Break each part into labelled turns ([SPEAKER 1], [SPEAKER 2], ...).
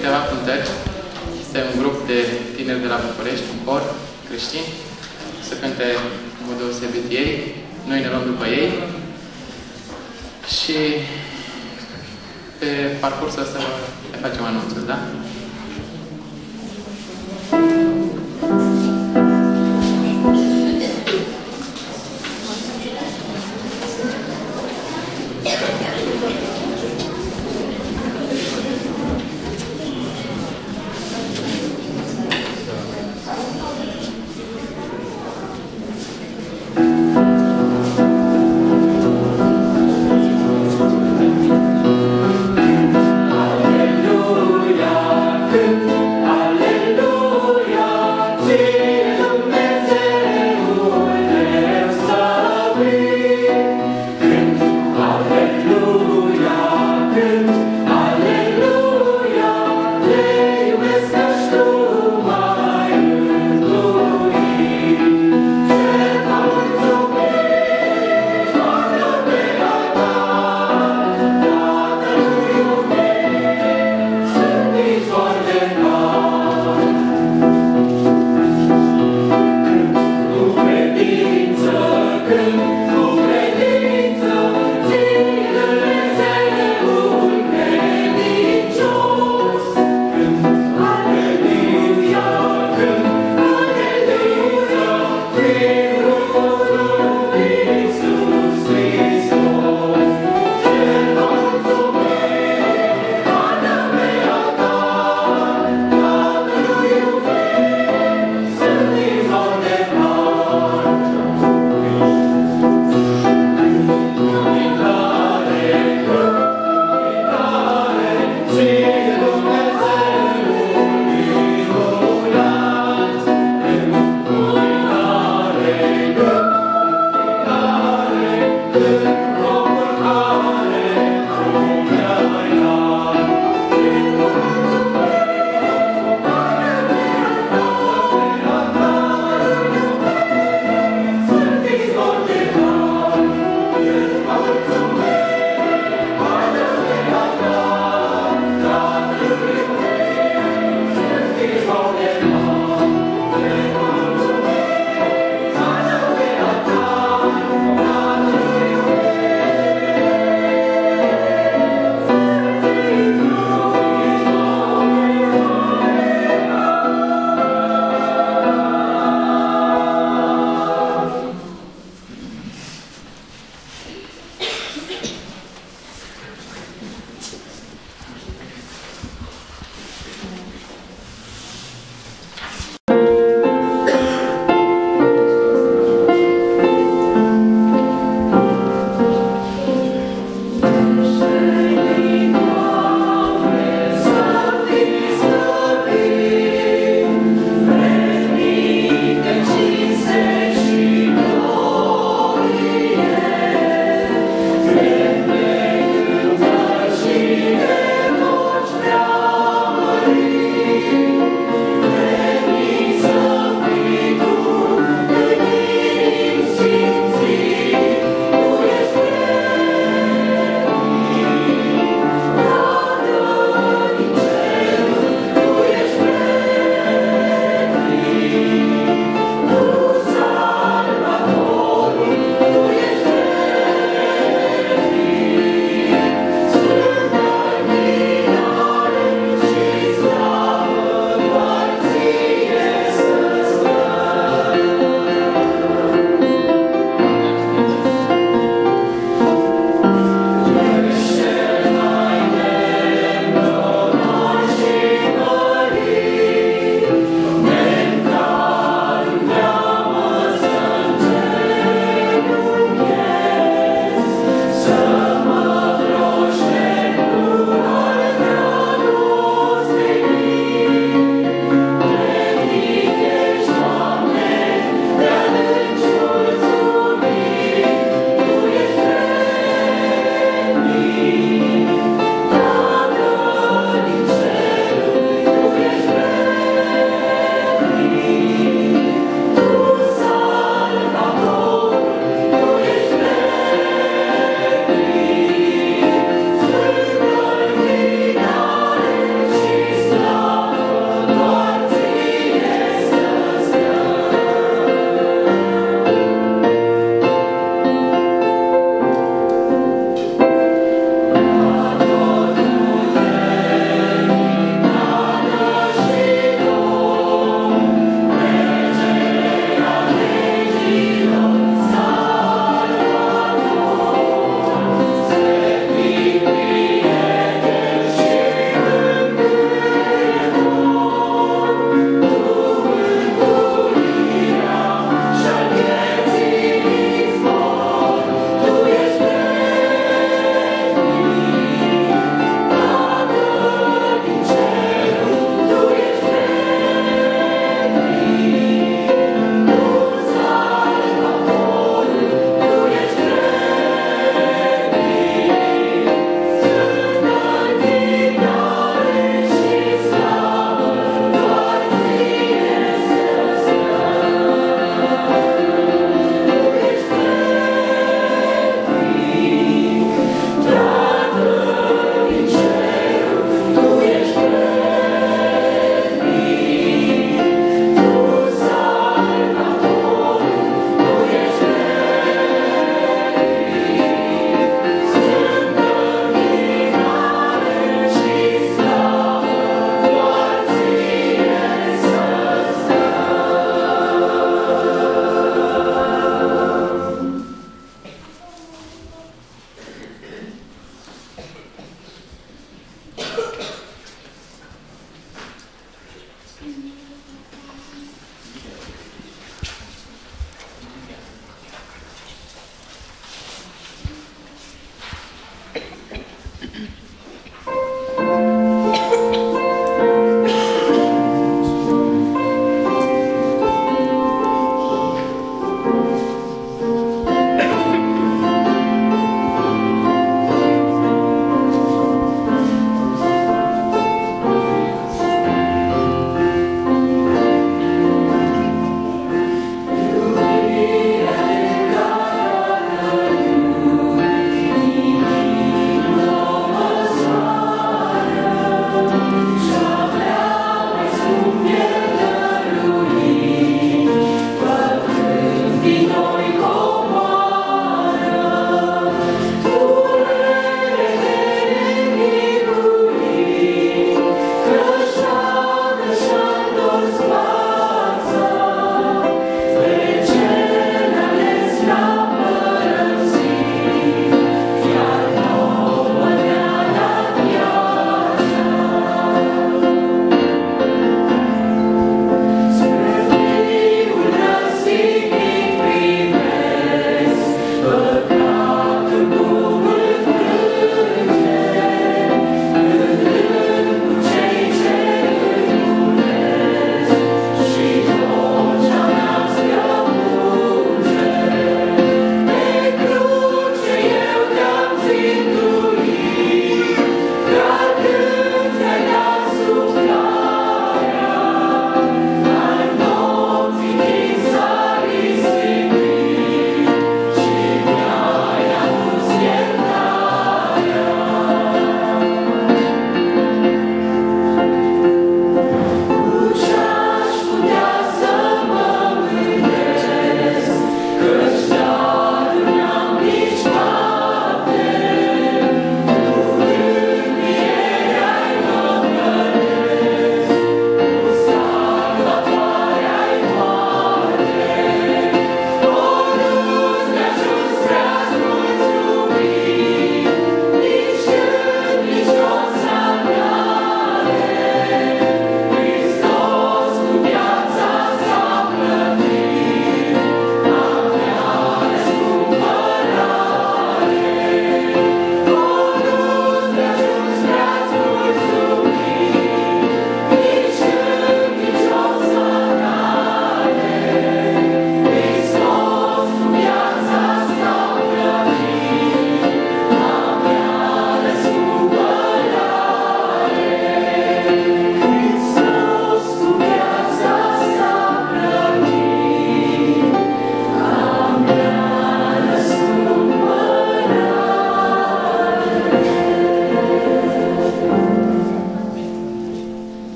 [SPEAKER 1] câteva cântări. Este un grup de tineri de la București, un cor creștin. Să cânte în mod deosebit ei. Noi ne luăm după ei. Și pe parcursul ăsta le facem anunțuri, da?
[SPEAKER 2] Aleluia,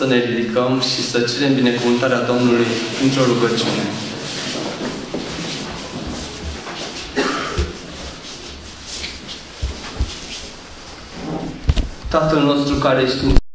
[SPEAKER 2] să ne ridicăm și să cerem binecuvântarea Domnului într-o rugăciune. Tatăl nostru care ești în cer,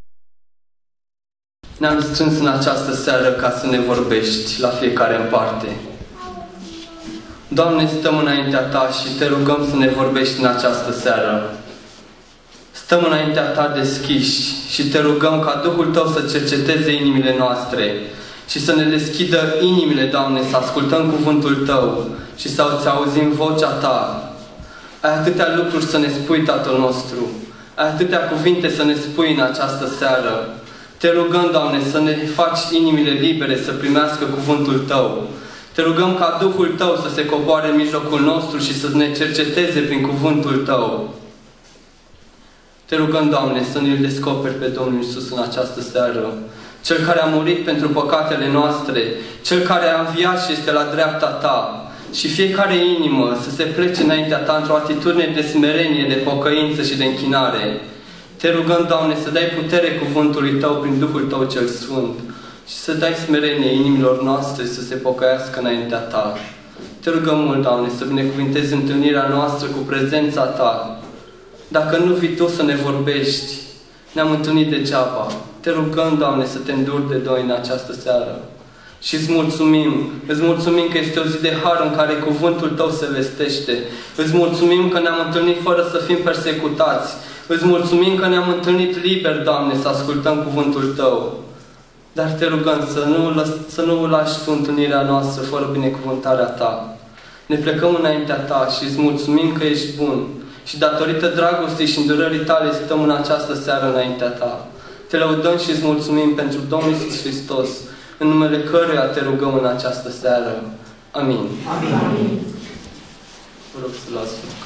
[SPEAKER 2] ne-am strâns în această seară ca să ne vorbești la fiecare în parte. Doamne, stăm înaintea Ta și Te rugăm să ne vorbești în această seară. Stăm înaintea Ta deschiși și Te rugăm ca Duhul Tău să cerceteze inimile noastre și să ne deschidă inimile, Doamne, să ascultăm cuvântul Tău și să auzim vocea Ta. Ai atâtea lucruri să ne spui, Tatăl nostru. Ai atâtea cuvinte să ne spui în această seară. Te rugăm, Doamne, să ne faci inimile libere să primească cuvântul Tău. Te rugăm ca Duhul Tău să se coboare în mijlocul nostru și să ne cerceteze prin cuvântul Tău. Te rugăm, Doamne, să ne-L descoperi pe Domnul Iisus în această seară. Cel care a murit pentru păcatele noastre, Cel care a înviat și este la dreapta Ta. Și fiecare inimă să se plece înaintea Ta într-o atitudine de smerenie, de pocăință și de închinare. Te rugăm, Doamne, să dai putere cuvântului Tău prin Duhul Tău cel Sfânt și să dai smerenie inimilor noastre să se pocăiască înaintea Ta. Te rugăm mult, Doamne, să binecuvintezi întâlnirea noastră cu prezența Ta. Dacă nu vii Tu să ne vorbești, ne-am întâlnit degeaba. Te rugăm, Doamne, să Te înduri de doi în această seară. Și îți mulțumim că este o zi de har în care cuvântul Tău se vestește. Îți mulțumim că ne-am întâlnit fără să fim persecutați. Îți mulțumim că ne-am întâlnit liber, Doamne, să ascultăm cuvântul Tău. Dar Te rugăm să nu lași Tu întâlnirea noastră fără binecuvântarea Ta. Ne plecăm înaintea Ta și îți mulțumim că ești bun. Și datorită dragostei și îndurării Tale stăm în această seară înaintea Ta. Te lăudăm și îți mulțumim pentru Domnul Iisus Hristos, în numele căruia Te rugăm în această seară. Amin. Amin. Vă rog să luați loc.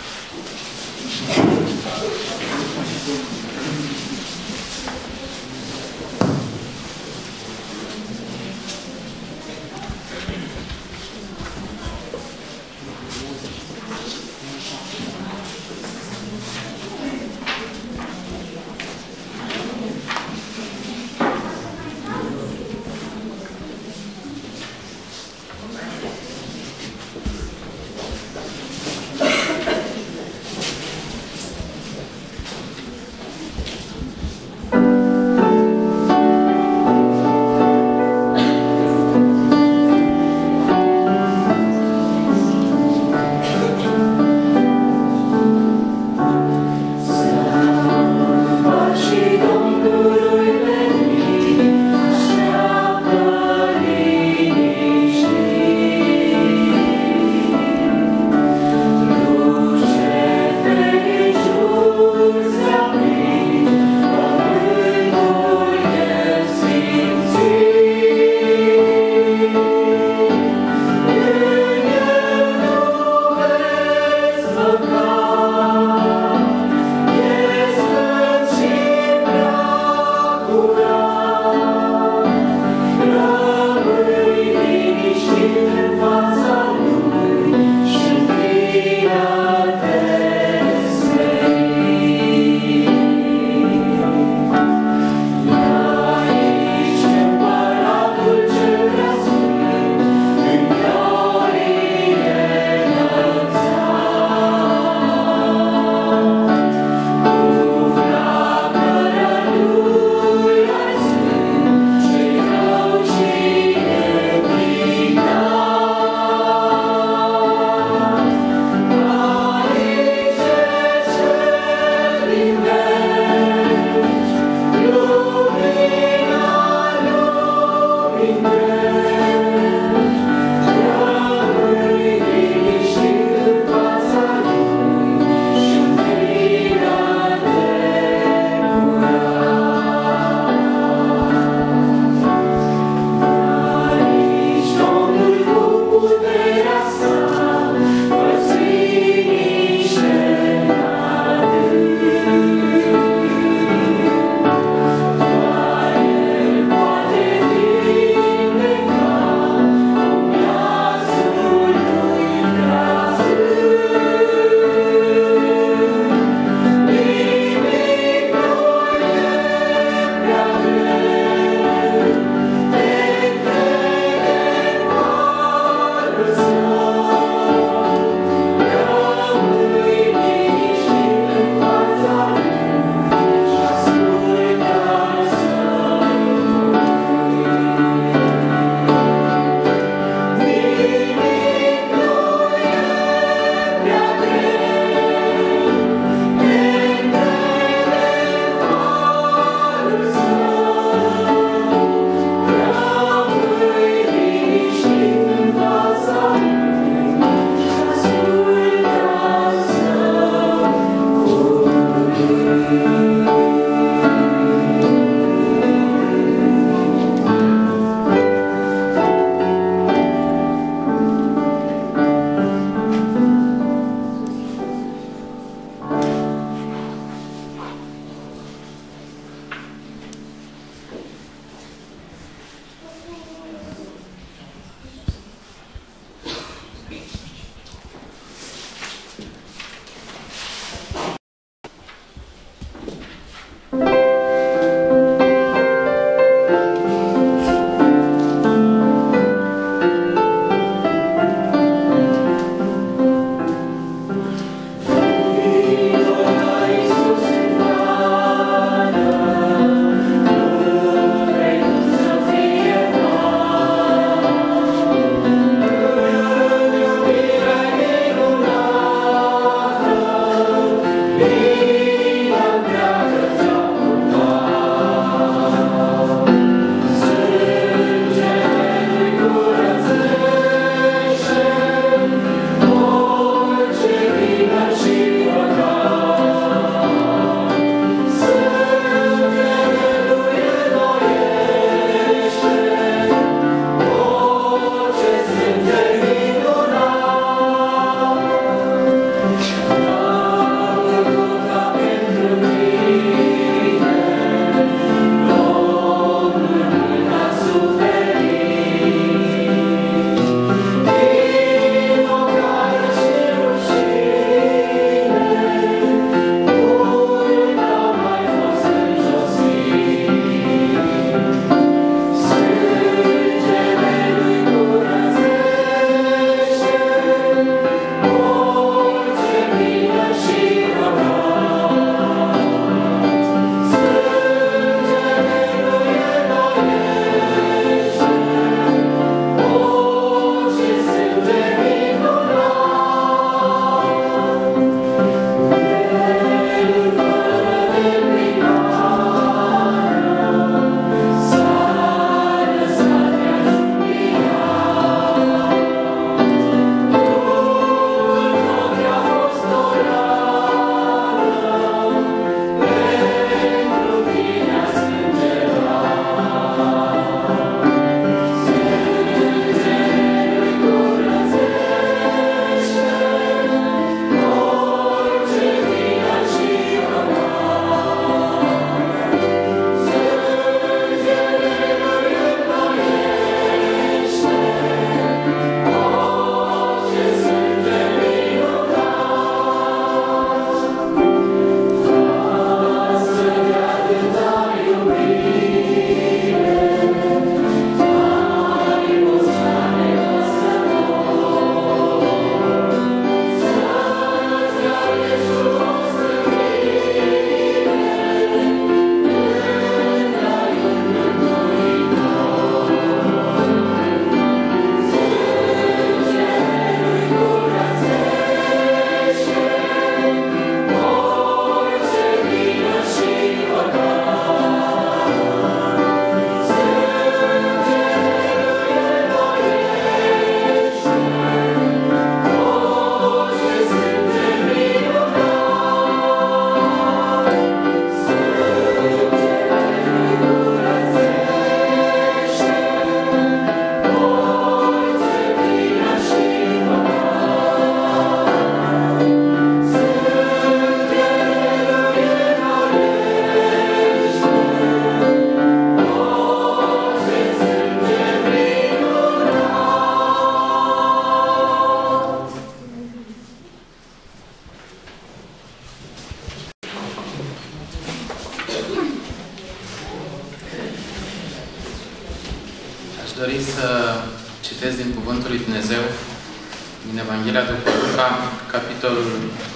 [SPEAKER 1] Citesc din Cuvântul lui Dumnezeu, din Evanghelia după Luca, capitolul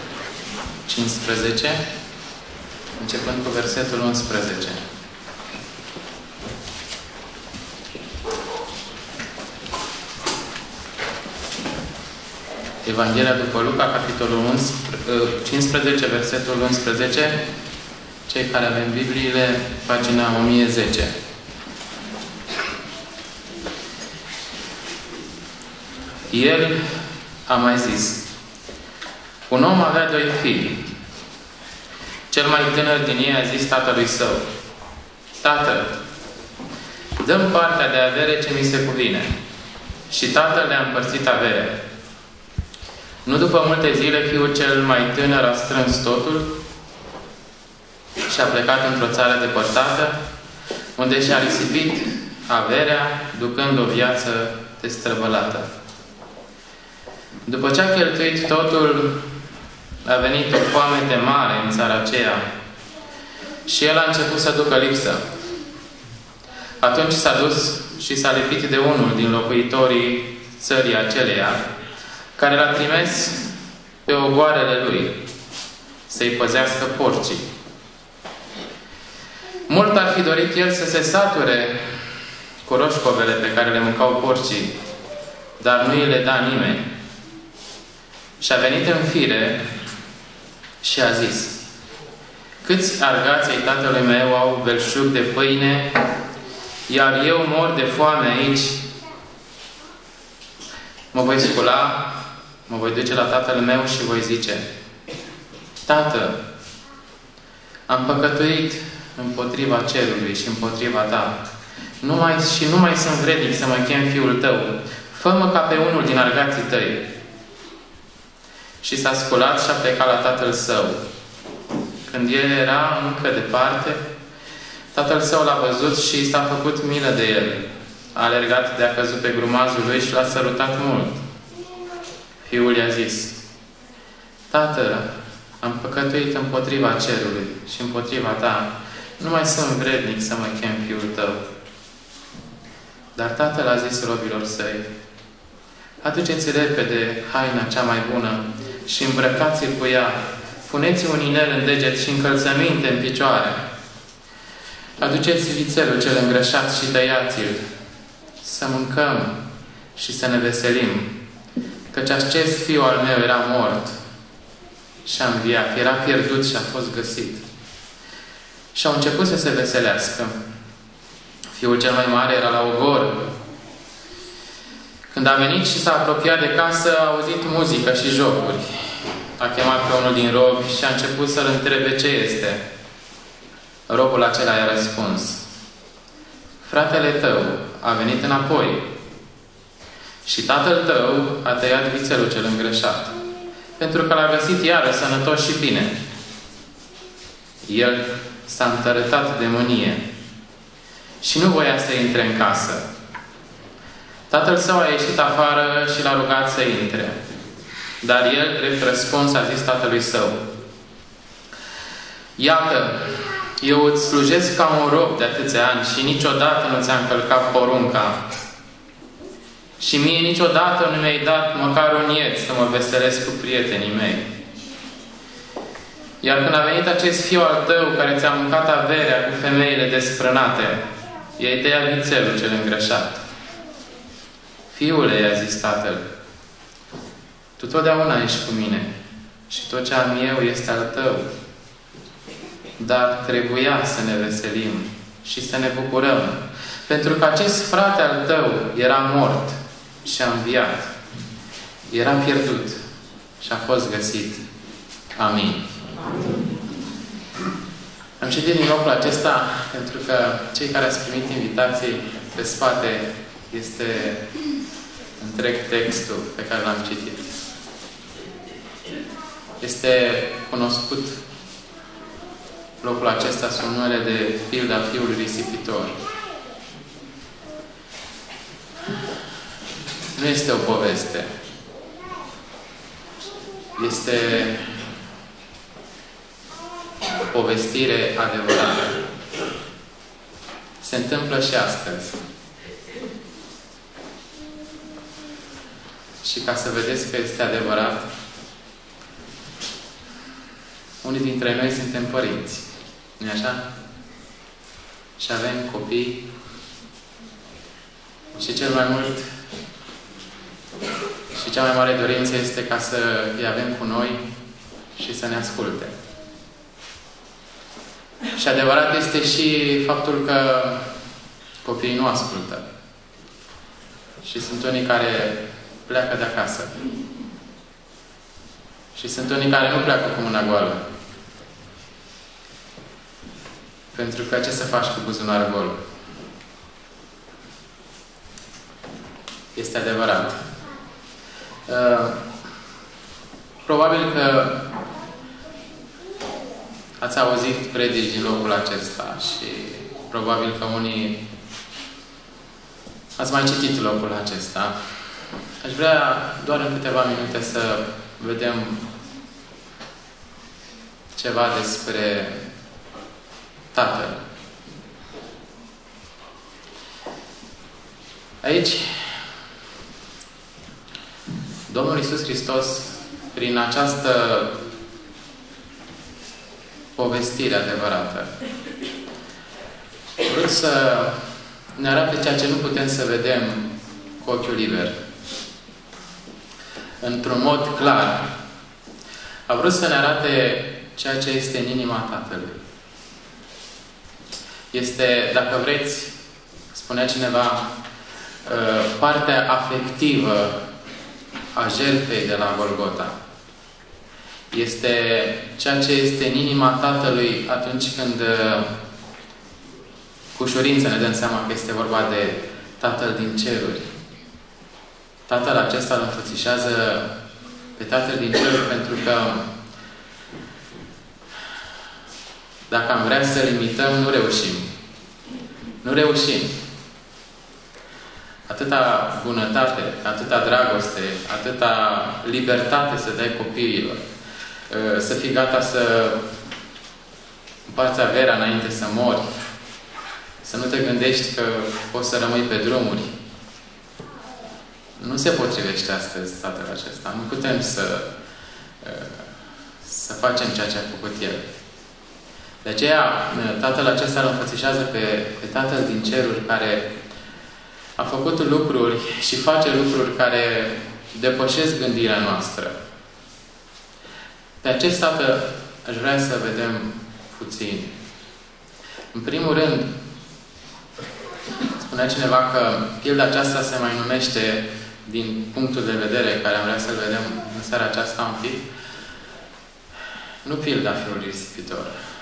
[SPEAKER 1] 15, începând cu versetul 11. Evanghelia după Luca, capitolul 15, versetul 11. Cei care avem Bibliile, pagina 1010. El a mai zis: un om avea doi fii. Cel mai tânăr din ei a zis tatălui său: Tată, dă-mi partea de avere ce mi se cuvine. Și tatăl le-a împărțit averea. Nu după multe zile, fiul cel mai tânăr a strâns totul și a plecat într-o țară depărtată, unde și-a risipit averea, ducând o viață destrăbălată. După ce a cheltuit totul, a venit o foamete mare în țara aceea și el a început să ducă lipsă. Atunci s-a dus și s-a lipit de unul din locuitorii țării aceleia, care l-a trimis pe ogoarele lui să-i păzească porcii. Mult ar fi dorit el să se sature cu roșcovele pe care le mâncau porcii, dar nu îi le da nimeni. Și a venit în fire și a zis: câți argați ai tatălui meu au belșug de pâine, iar eu mor de foame aici? Mă voi scula, mă voi duce la tatăl meu și voi zice: Tată, am păcătuit împotriva cerului și împotriva ta. Nu mai sunt vrednic să mă chem fiul tău. Fă-mă ca pe unul din argații tăi. Și s-a sculat și a plecat la tatăl său. Când el era încă departe, tatăl său l-a văzut și s-a făcut milă de el. A alergat de-a căzut pe grumazul lui și l-a sărutat mult. Fiul i-a zis: Tată, am păcătuit împotriva cerului și împotriva ta. Nu mai sunt vrednic să mă chem fiul tău. Dar tatăl a zis robilor săi: aduceți repede haina cea mai bună și îmbrăcați-l cu ea. Puneți un inel în deget și încălțăminte în picioare. Aduceți vițelul cel îngrășat și tăiați-l. Să mâncăm și să ne veselim. Căci acest fiu al meu era mort și a înviat. Era pierdut și a fost găsit. Și au început să se veselească. Fiul cel mai mare era la ogor. Când a venit și s-a apropiat de casă, a auzit muzică și jocuri. A chemat pe unul din robi și a început să-l întrebe ce este. Robul acela i-a răspuns: fratele tău a venit înapoi și tatăl tău a tăiat vițelul cel îngrășat, pentru că l-a găsit iară sănătos și bine. El s-a întărătat de mânie și nu voia să intre în casă. Tatăl său a ieșit afară și l-a rugat să intre. Dar el, drept răspuns, a zis tatălui său: iată, eu îți slujesc ca un rob de atâția ani și niciodată nu ți-am călcat porunca. Și mie niciodată nu mi-ai dat măcar un ied să mă veselesc cu prietenii mei. Iar când a venit acest fiu al tău care ți-a mâncat averea cu femeile desfrânate, i-ai tăiat vițelul cel îngrășat. Fiule, i-a zis tatăl, tu totdeauna ești cu mine și tot ce am eu este al tău. Dar trebuia să ne veselim și să ne bucurăm, pentru că acest frate al tău era mort și a înviat. Era pierdut și a fost găsit. Amin. Am citit din locul acesta pentru că cei care ați primit invitații, pe spate este întreg textul pe care l-am citit. Este cunoscut locul acesta sub numele de pilda fiului risipitor. Nu este o poveste. Este o povestire adevărată. Se întâmplă și astăzi. Și ca să vedeți că este adevărat, unii dintre noi suntem părinți. Nu-i așa? Și avem copii și cel mai mult și cea mai mare dorință este ca să îi avem cu noi și să ne asculte. Și adevărat este și faptul că copiii nu ascultă. Și sunt unii care pleacă de acasă. Și sunt unii care nu pleacă cu mâna goală. Pentru că ce să faci cu buzunarul gol? Este adevărat. Probabil că ați auzit predici din locul acesta și probabil că unii ați mai citit locul acesta. Aș vrea doar în câteva minute să vedem ceva despre Tatăl. Aici, Domnul Iisus Hristos, prin această povestire adevărată, vrut să ne arate ceea ce nu putem să vedem cu ochiul liber. Într-un mod clar, a vrut să ne arate ceea ce este în inima Tatălui. Este, dacă vreți, spunea cineva, partea afectivă a jertfei de la Golgota. Este ceea ce este în inima Tatălui atunci când cu ușurință ne dăm seama că este vorba de Tatăl din ceruri. Tatăl acesta îl înfățișează pe Tatăl din ceruri pentru că dacă am vrea să limităm, nu reușim. Nu reușim. Atâta bunătate, atâta dragoste, atâta libertate să dai copiilor, să fii gata să împarți averea înainte să mori, să nu te gândești că poți să rămâi pe drumuri. Nu se potrivește astăzi Tatăl acesta. Nu putem să facem ceea ce a făcut El. De aceea, Tatăl acesta îl înfățișează pe Tatăl din ceruri care a făcut lucruri și face lucruri care depășesc gândirea noastră. Pe acest Tatăl aș vrea să vedem puțin. În primul rând, spunea cineva că pilda aceasta se mai numește, din punctul de vedere care am vrea să-l vedem în seara aceasta un pic, nu pilda fiului risipitor.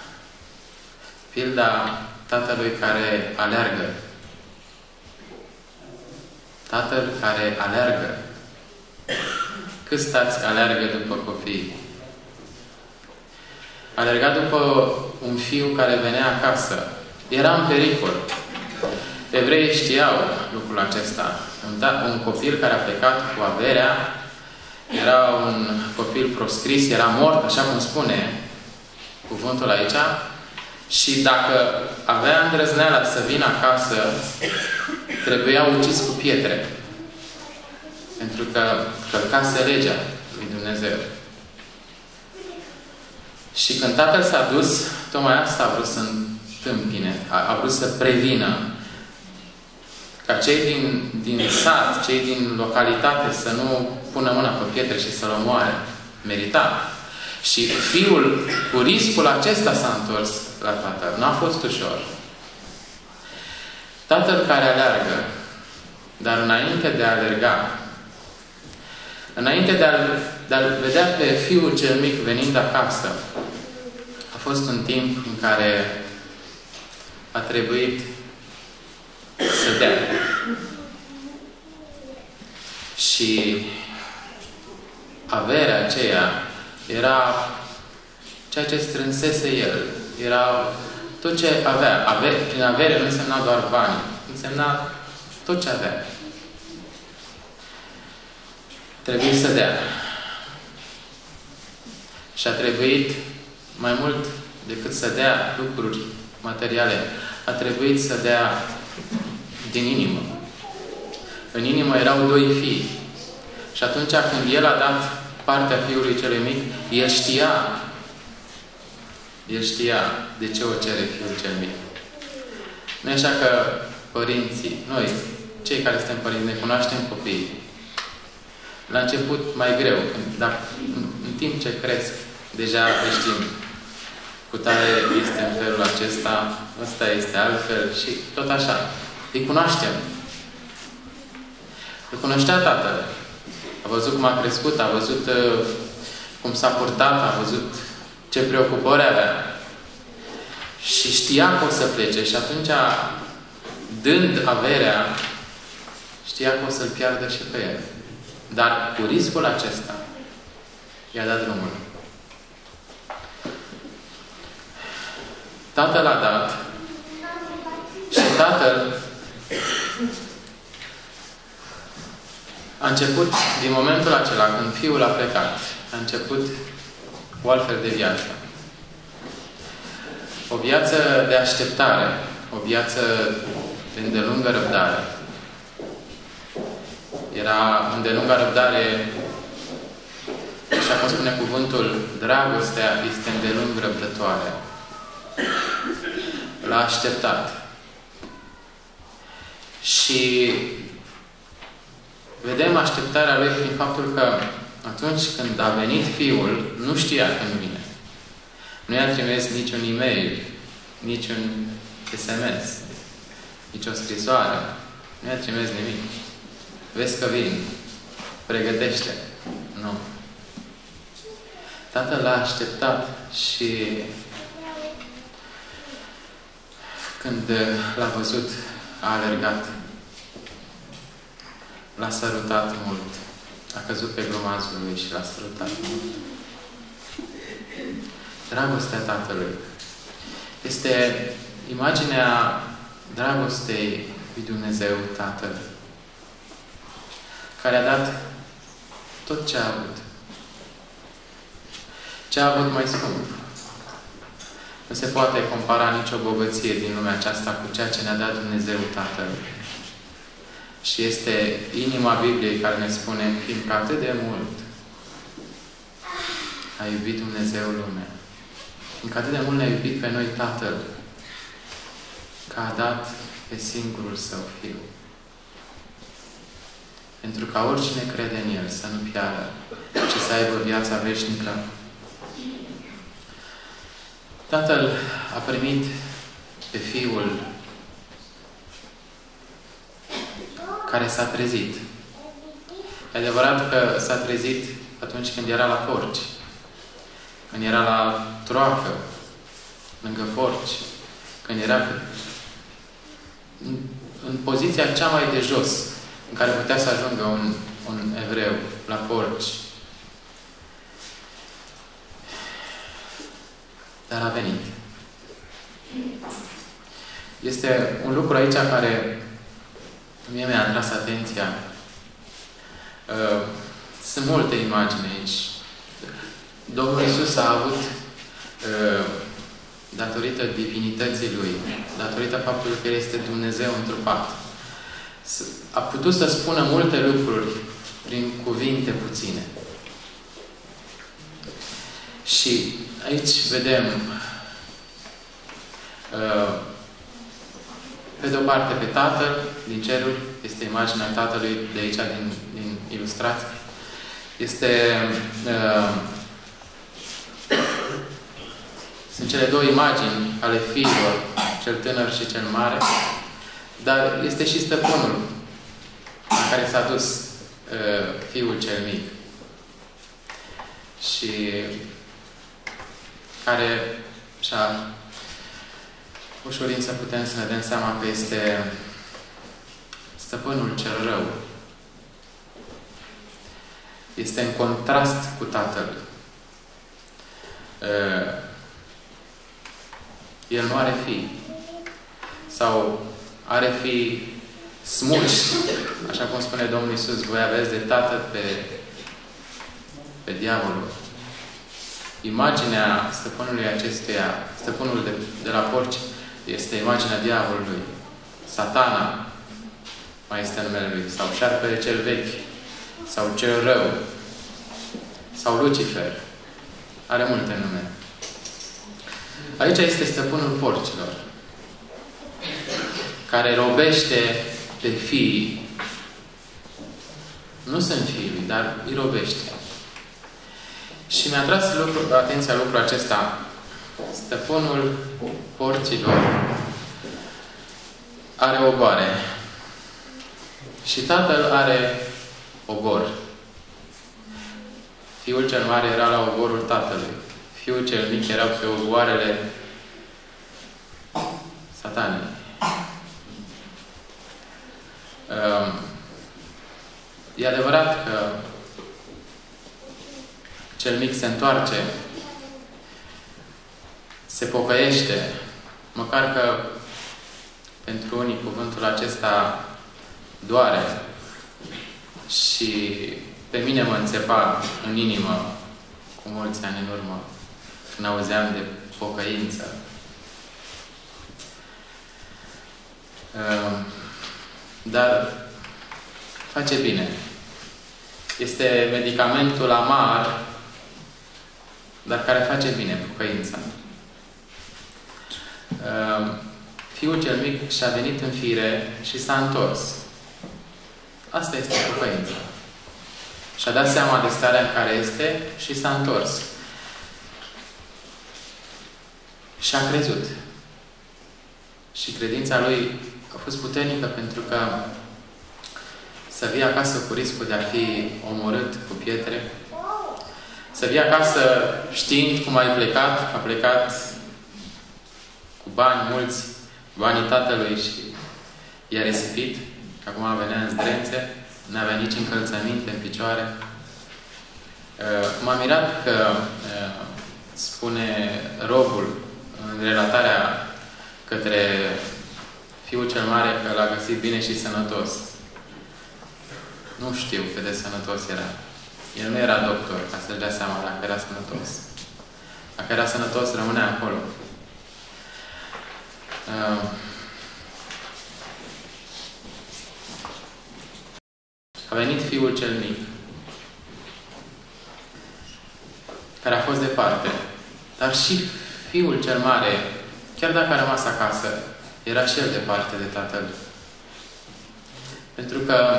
[SPEAKER 1] Pilda Tatălui care aleargă. Tatăl care aleargă. Câți tați aleargă după copii? Alerga după un fiu care venea acasă. Era în pericol. Evreii știau lucrul acesta. Un copil care a plecat cu averea era un copil proscris, era mort, așa cum spune cuvântul aici. Și dacă avea îndrăzneala să vină acasă, trebuia ucis cu pietre. Pentru că călcase legea lui Dumnezeu. Și când tatăl s-a dus, tocmai asta a vrut să întâmpine, a vrut să prevină ca cei din sat, cei din localitate să nu pună mâna pe pietre și să-l omoare. Merita. Și fiul, cu riscul acesta, s-a întors la tatăl. Nu a fost ușor. Tatăl care aleargă, dar înainte de a alerga, înainte de a-l vedea pe fiul cel mic venind acasă, a fost un timp în care a trebuit să dea. Și averea aceea era ceea ce strânsese el. Era tot ce avea. Prin avere nu însemna doar bani. Însemna tot ce avea. Trebuie să dea. Și a trebuit mai mult decât să dea lucruri materiale. A trebuit să dea din inimă. În inimă erau doi fii. Și atunci când El a dat partea fiului celui mic, El știa de ce o cere fiul cel mic. Nu e așa că părinții, noi, cei care suntem părinți, ne cunoaștem copiii. La început mai greu, dar în timp ce cresc, deja le știm. Cu tare este în felul acesta, ăsta este altfel și tot așa. Îi cunoaștem. Îl cunoștea tatăl. A văzut cum a crescut, a văzut cum s-a purtat, a văzut ce preocupări avea. Și știa că o să plece și atunci, dând averea, știa că o să-l piardă și pe el. Dar cu riscul acesta i-a dat drumul. Tatăl a dat și tatăl a început, din momentul acela, când fiul a plecat, a început o altfel de viață. O viață de așteptare, o viață de îndelungă răbdare. Era îndelungă răbdare, așa cum spune cuvântul, dragostea este îndelung răbdătoare. L-a așteptat. Și vedem așteptarea lui prin faptul că atunci când a venit fiul, nu știa când vine. Nu i-a trimis niciun e-mail, niciun SMS, nici o scrisoare. Nu i-a trimis nimic. Vezi că vin. Pregătește. Nu. Tatăl l-a așteptat și când l-a văzut, a alergat. L-a sărutat mult. A căzut pe grumazul lui și l-a sărutat mult. Dragostea Tatălui este imaginea dragostei lui Dumnezeu Tatăl, care a dat tot ce a avut. Ce a avut mai scump. Nu se poate compara nicio bogăție din lumea aceasta cu ceea ce ne-a dat Dumnezeu Tatăl. Și este inima Bibliei care ne spune, fiindcă atât de mult a iubit Dumnezeu lumea. Fiindcă atât de mult ne-a iubit pe noi Tatăl, că a dat pe singurul Său Fiu. Pentru ca oricine crede în El să nu piară, ci să aibă viața veșnică. Tatăl a primit pe Fiul care s-a trezit. E adevărat că s-a trezit atunci când era la porci. Când era la troacă, lângă porci. Când era în poziția cea mai de jos în care putea să ajungă un evreu, la porci. Dar a venit. Este un lucru aici care mie mi-a atras atenția. Sunt multe imagini aici. Domnul Iisus a avut, datorită divinității Lui, datorită faptului că El este Dumnezeu întrupat, a putut să spună multe lucruri prin cuvinte puține. Și aici vedem pe de o parte pe Tatăl din cerul, este imaginea Tatălui de aici din ilustrație. Sunt cele două imagini ale fiilor, cel tânăr și cel mare, dar este și stăpânul la care s-a dus fiul cel mic. Și care și-a ușurință putem să ne dăm seama că este stăpânul cel rău. Este în contrast cu Tatăl. El nu are fi. Sau are fi smulși. Așa cum spune Domnul Iisus, voi aveți de tată pe diavolul. Imaginea stăpânului acestuia, stăpânul de la porci, este imaginea diavolului. Satana mai este numele lui. Sau șarpele cel vechi. sau cel rău, sau Lucifer. Are multe nume. Aici este stăpânul porcilor, care robește pe fii. Nu sunt fiii lui, dar îi robește. Și mi-a tras atenția lucrul acesta. Stăpânul porcilor are ogoare. Și tatăl are ogor. Fiul cel mare era la ogorul tatălui. Fiul cel mic era pe ogoarele Satanei. E adevărat că cel mic se întoarce, se pocăiește, măcar că pentru unii cuvântul acesta doare și pe mine mă înțepa în inimă cu mulți ani în urmă când auzeam de pocăință. Dar face bine. Este medicamentul amar, dar care face bine, pocăința. Fiul cel mic și-a venit în fire și s-a întors. Asta este pocăința. Și-a dat seama de starea în care este și s-a întors. Și a crezut. Și credința lui a fost puternică pentru că să vii acasă cu riscul de a fi omorât cu pietre, să vii acasă știind cum ai plecat, a plecat cu bani mulți, banii tatălui și i-a risipit, acum venea în zdrențe, n-avea nici încălțăminte în picioare. M-a mirat că spune robul în relatarea către fiul cel mare că l-a găsit bine și sănătos. Nu știu cât de sănătos era. El nu era doctor, ca să-și dea seama dacă era sănătos. Dacă era sănătos, rămânea acolo. A venit fiul cel mic, care a fost departe. Dar și fiul cel mare, chiar dacă a rămas acasă, era și el departe de tatăl. Pentru că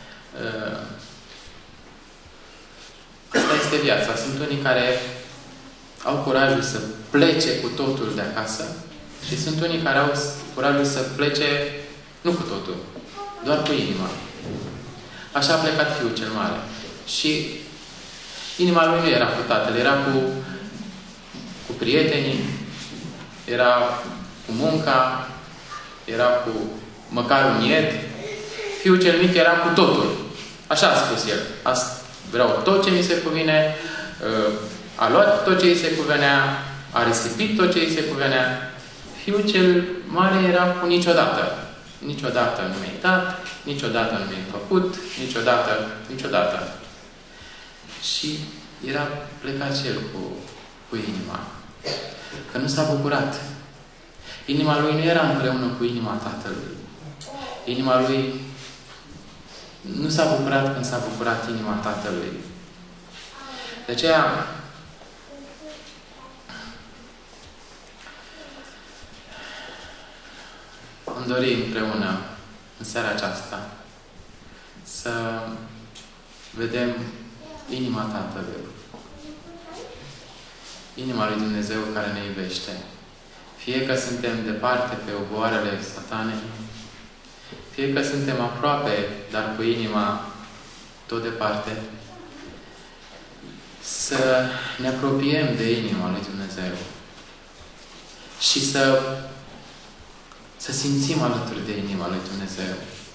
[SPEAKER 1] asta este viața. Sunt unii care au curajul să plece cu totul de acasă și sunt unii care au curajul să plece nu cu totul, doar cu inima. Așa a plecat fiul cel mare. Și inima lui nu era cu tatăl, era cu prietenii, era cu munca, era cu măcar un ied. Fiul cel mic era cu totul. Așa a spus el. Vreau tot ce mi se cuvine, a luat tot ce îi se cuvenea, a risipit tot ce îi se cuvenea. Fiul cel mare era cu niciodată. Niciodată nu mi-ai dat, niciodată nu mi-ai făcut, niciodată. Și era plecat și el cu inima. Că nu s-a bucurat. Inima lui nu era împreună cu inima tatălui. Inima lui nu s-a bucurat când s-a bucurat inima tatălui. De aceea îmi dori împreună în seara aceasta să vedem inima Tatălui. Inima lui Dumnezeu care ne iubește. Fie că suntem departe pe ogoarele Satanei, fie că suntem aproape, dar cu inima tot departe, să ne apropiem de inima lui Dumnezeu și să simțim alături de inima lui Dumnezeu.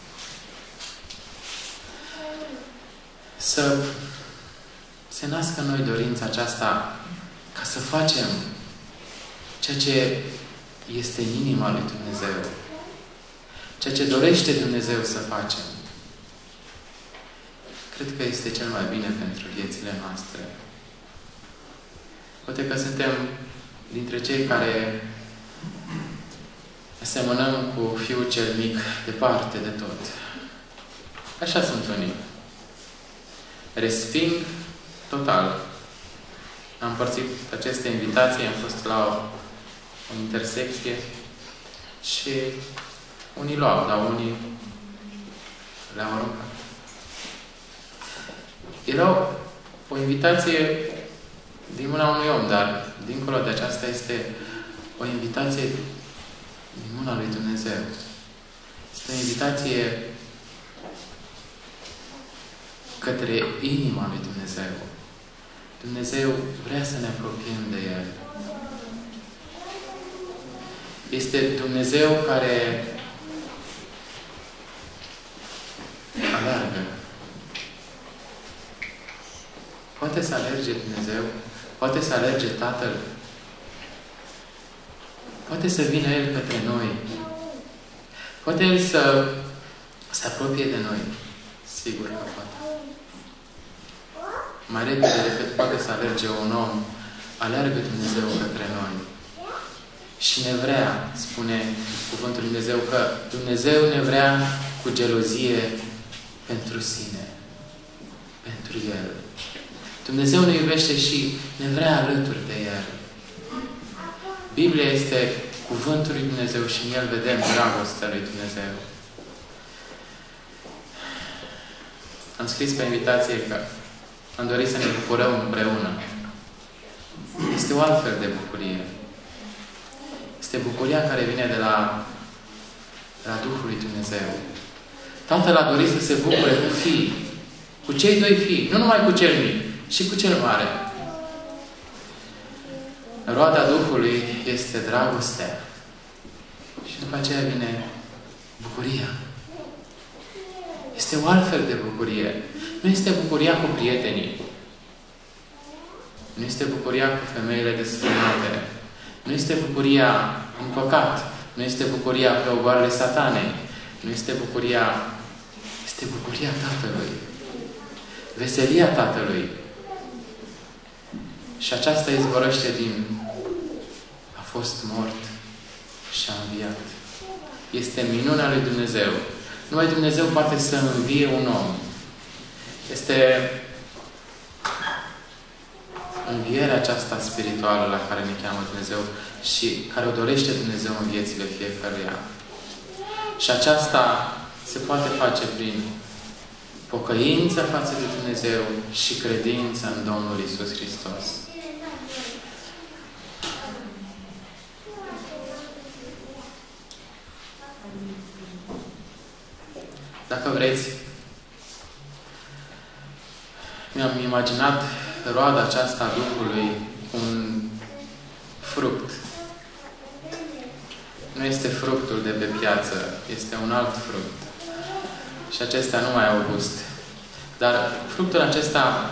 [SPEAKER 1] Să se nască în noi dorința aceasta ca să facem ceea ce este în inima lui Dumnezeu. Ceea ce dorește Dumnezeu să facem. Cred că este cel mai bine pentru viețile noastre. Poate că suntem dintre cei care asemănăm cu fiul cel mic departe de tot. Așa sunt unii. resping total. Am împărțit aceste invitații, am fost la o intersecție și unii luau, dar unii le-au aruncat. Era o invitație din mâna unui om, dar dincolo de aceasta este o invitație din mâna lui Dumnezeu. Este o invitație către inima lui Dumnezeu. Dumnezeu vrea să ne apropiem de El. Este Dumnezeu care alergă. Poate să alerge Dumnezeu, poate să alerge Tatăl, poate să vină El către noi, poate El să se apropie de noi. Sigur că poate. Mai repede decât poate să alerge un om, alergă Dumnezeu către noi. Și ne vrea, spune cuvântul lui Dumnezeu, că Dumnezeu ne vrea cu gelozie pentru sine, pentru El. Dumnezeu ne iubește și ne vrea alături de El. Biblia este cuvântul lui Dumnezeu și în El vedem dragostea lui Dumnezeu. Am scris pe invitație că am dorit să ne bucurăm împreună. Este o altfel de bucurie. Este bucuria care vine de la Duhul lui Dumnezeu. Tatăl a dorit să se bucure cu fii, cu cei doi fii, nu numai cu cel mic, și cu cel mare. Roada Duhului este dragostea. Și după aceea vine bucuria. Este o altfel de bucurie. Nu este bucuria cu prietenii. Nu este bucuria cu femeile desfrânate. Nu este bucuria în păcat. Nu este bucuria pe ogoarele satanei. Nu este bucuria... Este bucuria Tatălui. Veselia Tatălui. Și aceasta izvorăște din a fost mort și a înviat. Este minunea lui Dumnezeu. Numai Dumnezeu poate să învie un om. Este învierea aceasta spirituală la care ne cheamă Dumnezeu și care o dorește Dumnezeu în viețile fiecăruia. Și aceasta se poate face prin pocăință față de Dumnezeu și credință în Domnul Iisus Hristos. Dacă vreți, mi-am imaginat roada aceasta a Duhului un fruct. Nu este fructul de pe piață, este un alt fruct. Și acestea nu mai au gust. Dar fructul acesta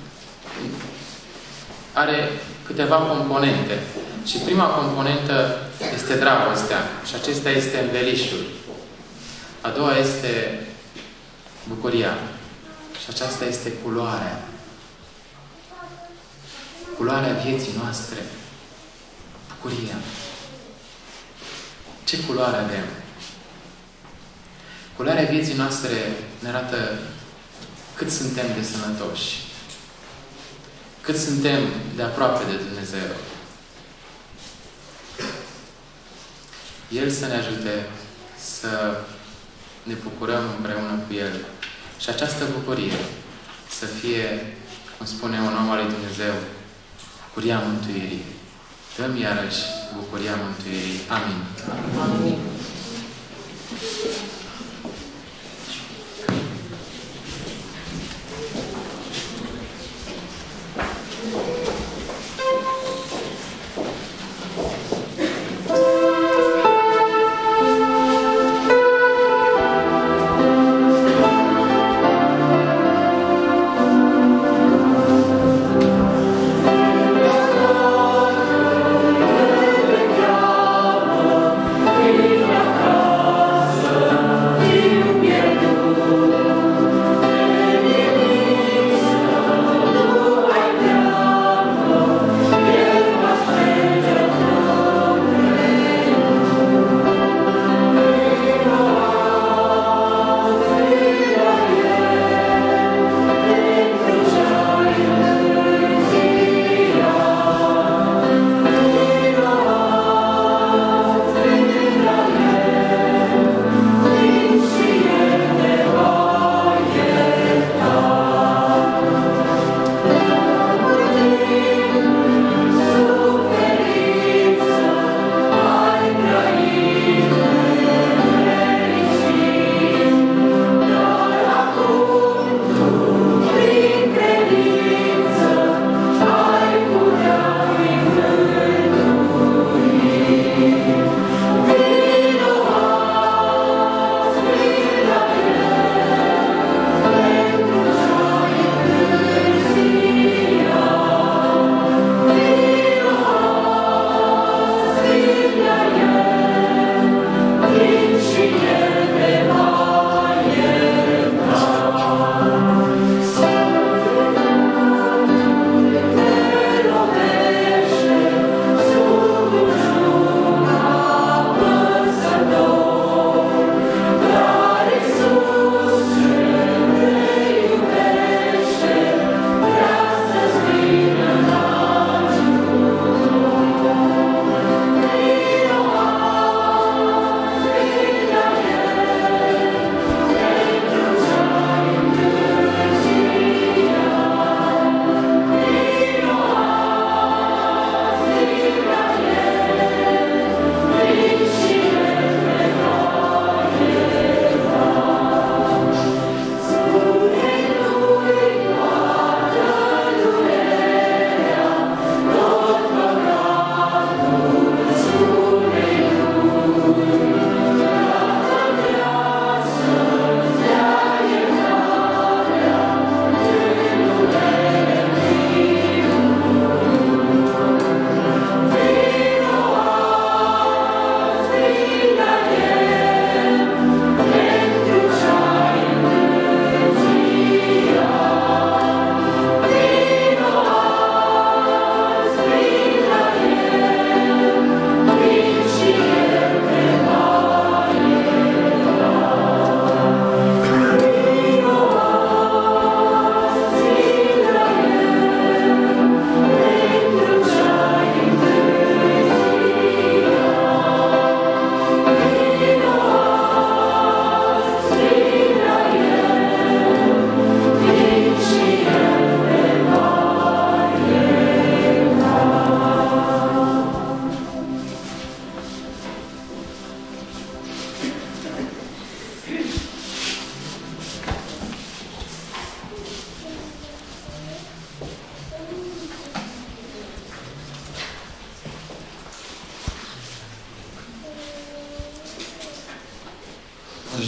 [SPEAKER 1] are câteva componente. Și prima componentă este dragostea. Și acesta este învelișul. A doua este bucuria. Și aceasta este culoarea. Culoarea vieții noastre. Bucuria. Ce culoare avem? Culoarea vieții noastre ne arată cât suntem de sănătoși. Cât suntem de aproape de Dumnezeu. El să ne ajute să ne bucurăm împreună cu El. Și această bucurie să fie, cum spune un om al lui Dumnezeu, bucuria mântuirii. Dăm iarăși bucuria mântuirii. Amin. Amin.
[SPEAKER 3] Casa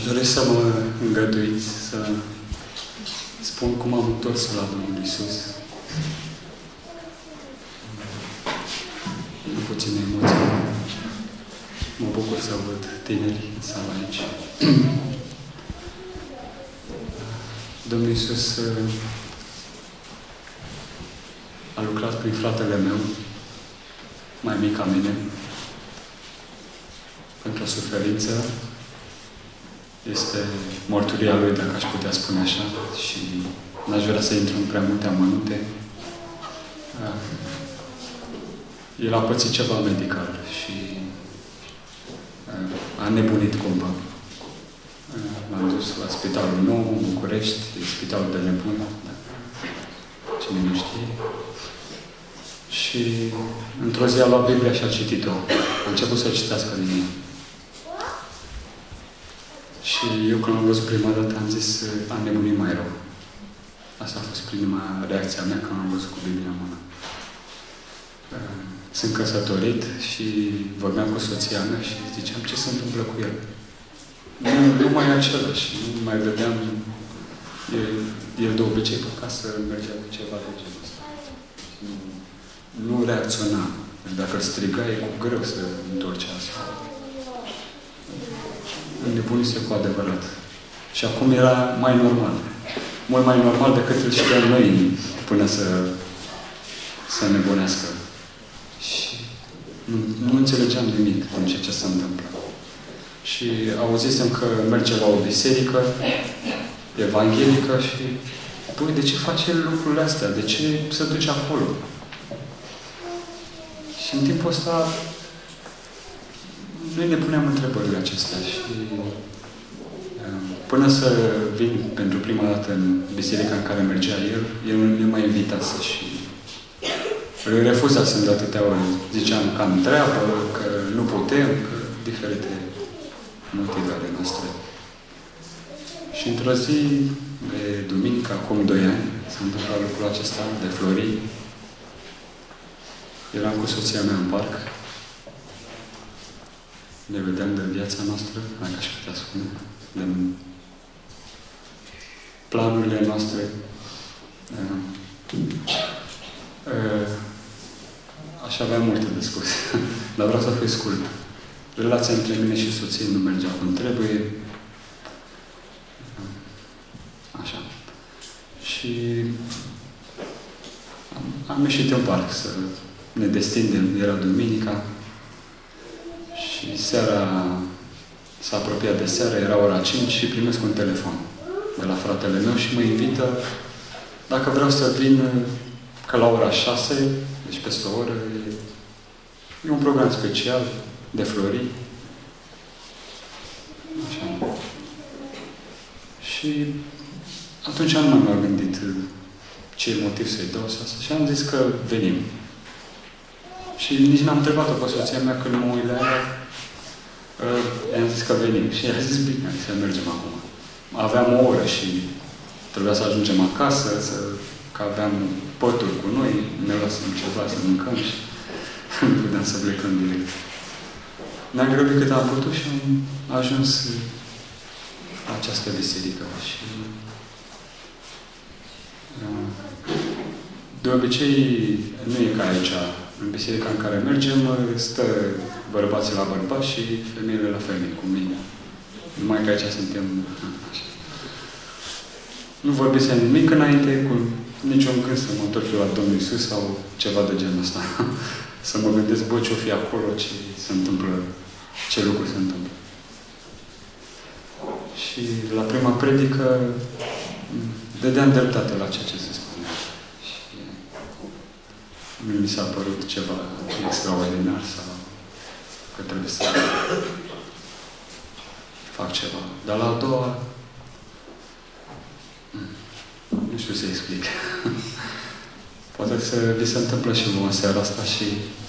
[SPEAKER 3] doresc să mă îngăduiți să spun cum am întors la Domnul Iisus. Cu puține emoții. Mă bucur să văd tinerii în sală aici. Domnul Iisus a lucrat prin fratele meu, mai mic ca mine, pentru o suferință. Este mărturia lui, dacă aș putea spune așa, și n-aș vrea să intru în prea multe amănunte. El a pățit ceva medical și a nebunit cumva. L-am dus la Spitalul Nou, în București, Spitalul de Nebun, cine nu știe. Și într-o zi a luat Biblia și a citit-o. A început să citească din ea. Și eu, când am văzut prima dată, am zis, am nebunit mai rău. Asta a fost prima reacția mea când am văzut cu Biblia în mână. Sunt căsătorit și vorbeam cu soția mea și ziceam ce se întâmplă cu el. Nu mai e același, nu mai vedeam. El de obicei pe acasă mergea cu ceva de genul ăsta. Nu reacționa. Dacă îl striga, e cu greu să întorce asta. Înnebunise cu adevărat. Și acum era mai normal. Mult mai normal decât îl știam noi până să nebunească. Și nu înțelegeam nimic din ce se întâmplă. Și auzisem că merge la o biserică evanghelică și păi, de ce face lucrurile astea? De ce se duce acolo? Și în timpul ăsta noi ne puneam întrebările acestea și până să vin pentru prima dată în biserica în care mergea el nu mă invitase și îl refuzasem de atâtea ori. Ziceam că am treabă, că nu putem, că diferite motive ale noastre. Și într-o zi de duminică, acum 2 ani, s-a întâmplat lucrul acesta de Florii. Eram cu soția mea în parc. Ne vedeam de viața noastră, dacă aș putea spune, de planurile noastre. Aș avea multe de spus, dar vreau să fiu scurt. Relația între mine și soție nu mergea cum trebuie. Așa. Și am ieșit în parc să ne destindem. Era duminica și seara s-a apropiat de seară, era ora 5 și primesc un telefon de la fratele meu și mă invită dacă vreau să vin că la ora 6, deci peste o oră, e un program special de Florii. Așa. Și atunci nu m-am gândit ce e motiv să-i dau asta. Și am zis că venim. Și nici n-am întrebat-o pe soția mea când mă uit la ea. I-am zis că venim. Și i-a zis, bine, să mergem acum. Aveam o oră și trebuia să ajungem acasă, că aveam pături cu noi, ne lăsăm ceva să mâncăm și nu puteam să plecăm direct. Ne-am grăbit cât am putut și am ajuns la această biserică. Și de obicei, nu e ca aici. În biserica în care mergem, stă bărbații la bărbați și femeile la femei, cu mine. Numai că aici suntem așa. Nu vorbisem nimic înainte, cu niciun gând să mă întorc la Domnul Iisus sau ceva de genul ăsta. Să mă gândesc, bă, ce-o fi acolo, ce se întâmplă, ce lucruri se întâmplă. Și la prima predică dădeam dreptate la ceea ce se spunea. Și nu mi s-a părut ceva extraordinar sau că trebuie să fac ceva. Dar la a doua nu știu să explic. Poate să vi se întâmplă și vouă în seara asta și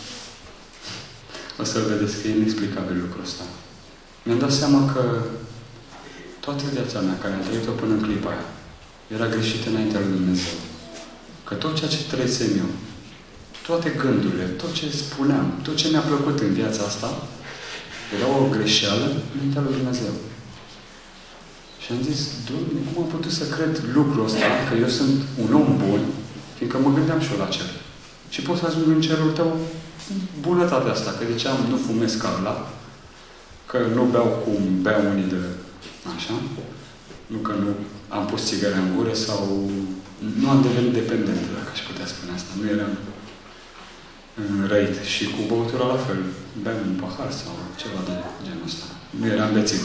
[SPEAKER 3] o să vedeți că e inexplicabil lucrul ăsta. Mi-am dat seama că toată viața mea, care am trăit-o până în clipa aia, era greșită înaintea lui Dumnezeu. Că tot ceea ce trăisem eu, toate gândurile, tot ce spuneam, tot ce mi-a plăcut în viața asta, era o greșeală înaintea lui Dumnezeu. Și am zis, Doamne, cum am putut să cred lucrul ăsta, că eu sunt un om bun, fiindcă mă gândeam și eu la cer. Și pot să ajung în cerul tău bunătatea asta, că ziceam, nu fumez ca ăla, că nu beau cum beau unii de așa, nu că nu am pus țigări în gură sau nu am devenit dependent, dacă aș putea spune asta. Nu eram răit. Și cu băutura la fel. Beam un pahar sau ceva de genul ăsta. Nu eram bețiv.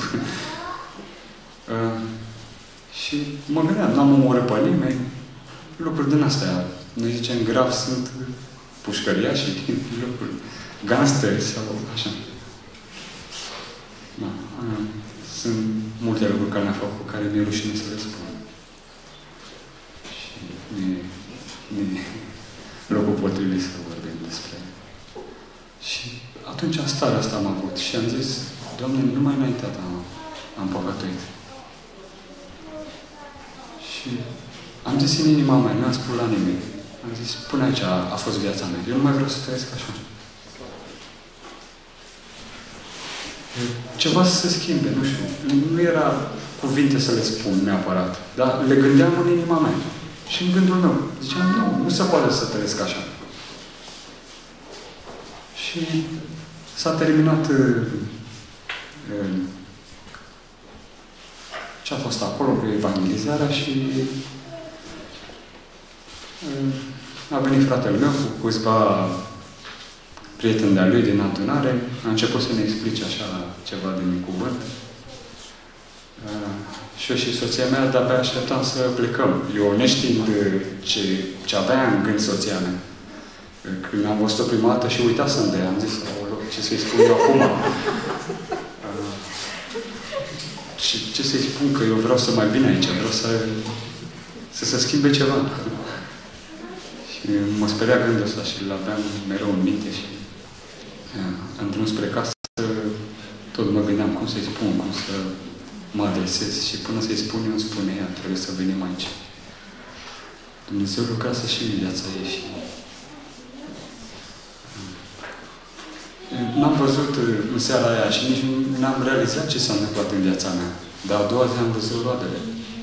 [SPEAKER 3] Și mă gândeam, n-am omorât pe nimeni. Lucruri din astea. Noi zicem, grav sunt pușcăriașii, lucruri gangsteri sau așa. Da. Sunt multe lucruri care ne-a făcut, care mi-e rușine să le spun. Și e locul potrivit să vorbim despre. Și atunci starea asta am avut. Și am zis, Doamne, numai înaintea ta am păcătuit. Și am zis în inima mea, nu am spus la nimeni. Am zis, până aici a fost viața mea. Eu nu mai vreau să trăiesc așa. Ceva să se schimbe, nu știu. Nu era cuvinte să le spun neapărat, dar le gândeam în inima mea. Și în gândul meu. Ziceam, nu se poate să trăiesc așa. Și s-a terminat ce a fost acolo cu evangelizarea și a venit fratele meu cu câțiva prieteni de-a lui din adunare. A început să ne explice așa ceva din cuvânt. Și eu și soția mea de-abia așteptam să plecăm. Eu neștiind ce avea în gând soția mea. Când am văzut-o prima dată și uitasem de ea, am zis, ce să-i spun eu acum? Ce să-i spun? Că eu vreau să mai vin aici, vreau să se schimbe ceva. Și mă speria gândul ăsta și l-aveam mereu în minte și în drum spre casă tot mă gândeam cum să-i spun, cum să mă adresez și până să-i spun, eu îmi spune ea, trebuie să venim aici. Dumnezeu lucrează și în viața ei și n-am văzut în seara aia și nici n-am realizat ce s-a întâmplat în viața mea. Dar a doua zi am văzut roadele.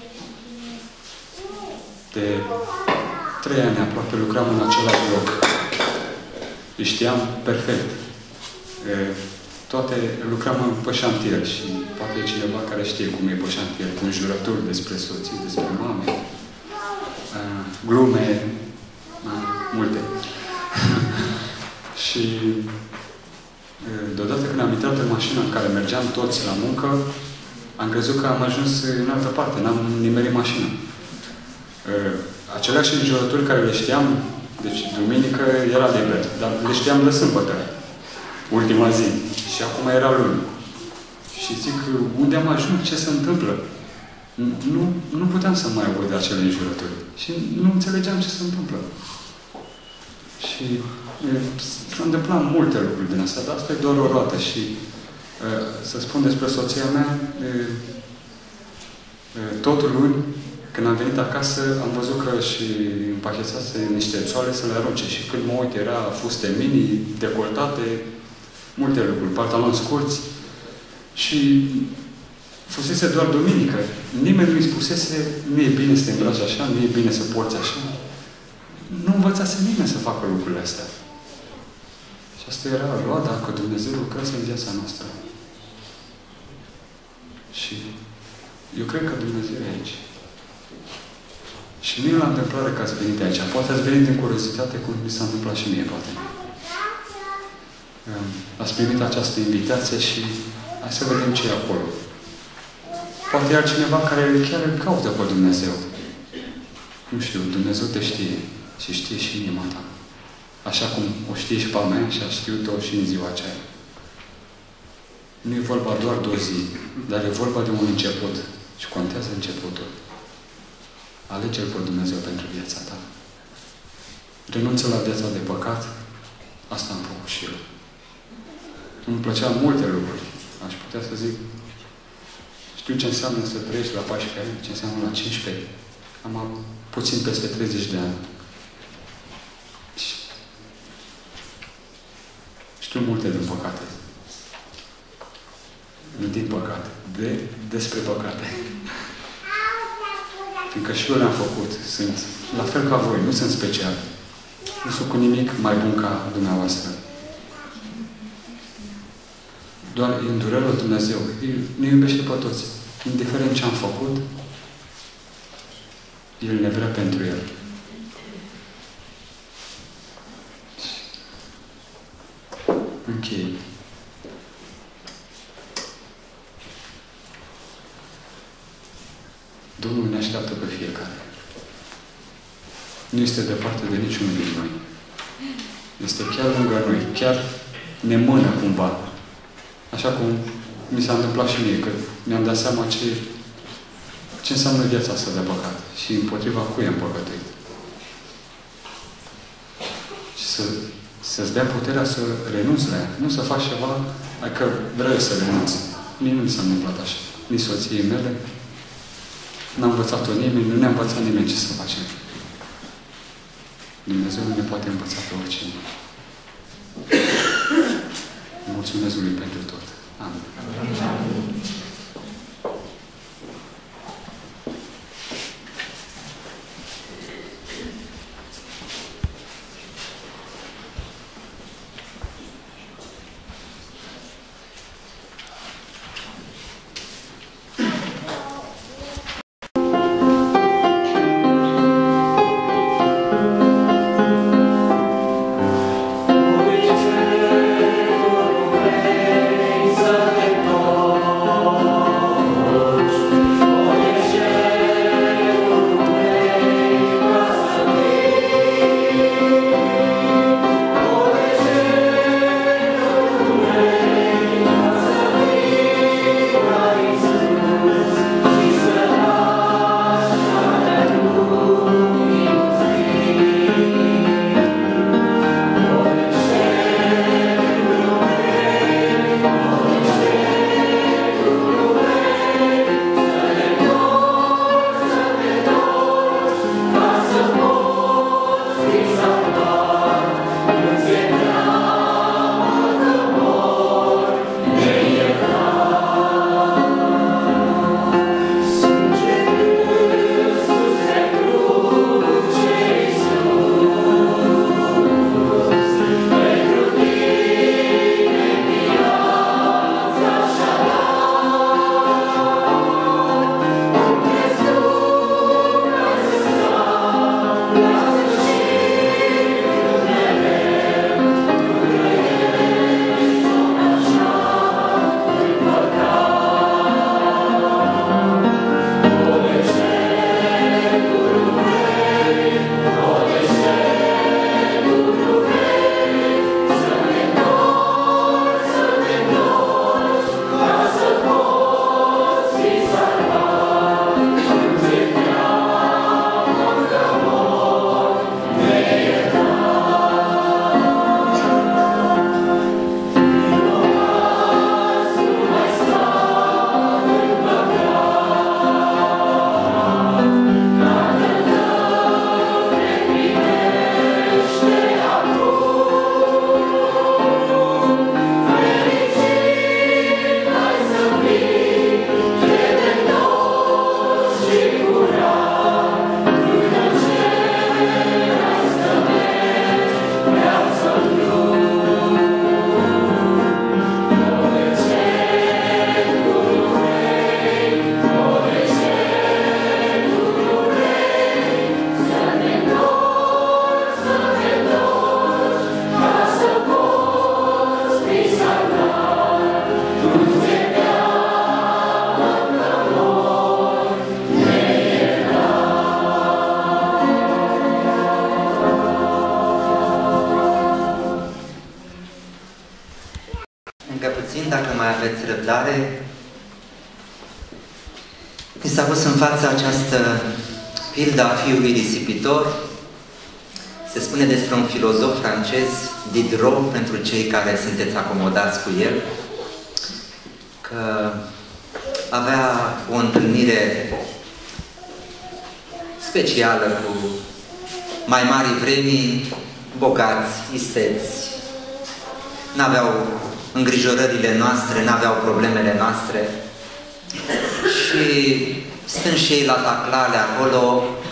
[SPEAKER 3] De 3 ani aproape lucram în același loc. Îi știam perfect. Toate lucram pe șantier și poate e cineva care știe cum e pe șantier, cu înjurături despre soții, despre mame, glume, multe. Și deodată când am intrat în mașina în care mergeam toți la muncă, am crezut că am ajuns în altă parte, n-am nimerit mașina. Aceleași înjurături care le știam, deci duminică era liber, dar le știam de sâmbătă, ultima zi. Și acum era luni. Și zic, unde am ajuns? Ce se întâmplă? Nu puteam să mai aud acele înjurături. Și nu înțelegeam ce se întâmplă. Și s-au întâmplat multe lucruri din asta, dar asta e doar o roată. Și să spun despre soția mea, totul luni, când am venit acasă, am văzut că și împachetase niște țoale să le arunce. Și când mă uit, era fuste mini, decoltate, multe lucruri, pantaloni scurți. Și fusese doar duminică. Nimeni nu-i spusese, nu e bine să te îmbraci așa, nu e bine să porți așa. Nu învățase nimeni să facă lucrurile astea. Și asta era roada că Dumnezeu lucrează în viața noastră. Și eu cred că Dumnezeu e aici. Și nu e la întâmplare că ați venit aici. Poate ați venit în curiozitate cum mi s-a întâmplat și mie, poate. Ați primit această invitație și hai să vedem ce e acolo. Poate e altcineva care chiar îl caută pe Dumnezeu. Nu știu, Dumnezeu te știe și știe și inima ta. Așa cum o știe și pe a mea și a știut-o și în ziua aceea. Nu e vorba doar de o zi, dar e vorba de un început. Și contează începutul. Alege-L pe Dumnezeu pentru viața ta. Renunță la viața de păcat. Asta am făcut și eu. Îmi plăceau multe lucruri. Aș putea să zic, știu ce înseamnă să trăiești la 14 ani, ce înseamnă la 15. Am puțin peste 30 de ani. Știu multe din păcate. Nu din păcate. Despre păcate. fiindcă și eu le-am făcut, sunt la fel ca voi, nu sunt special. Nu sunt cu nimic mai bun ca dumneavoastră. Doar îndurările lui Dumnezeu. El ne iubește pe toți. Indiferent ce am făcut, El ne vrea pentru El. Închei. Domnul ne așteaptă pe fiecare. Nu este departe de niciunul din noi. Este chiar lângă noi. Chiar ne mână cumva. Așa cum mi s-a întâmplat și mie, că mi-am dat seama ce înseamnă viața asta de păcat și împotriva cui am păcătuit. Și să-ți dea puterea să renunți la ea. Nu să faci ceva, adică vrei să renunți. Mie nu mi s-a întâmplat așa. Nici soției mele. N-a învățat-o nimeni, nu ne-a învățat nimeni ce să facem. Dumnezeu nu ne poate învăța pe oricine. Mulțumesc Lui pentru tot. Amin.
[SPEAKER 4] răbdare. Mi s-a pus în fața această pildă a fiului risipitor. Se spune despre un filozof francez, Diderot, pentru cei care sunteți acomodați cu el, că avea o întâlnire specială cu mai mari vremii, bogați, isteți, n-aveau îngrijorările noastre, n-aveau problemele noastre și stând și ei la taclale acolo,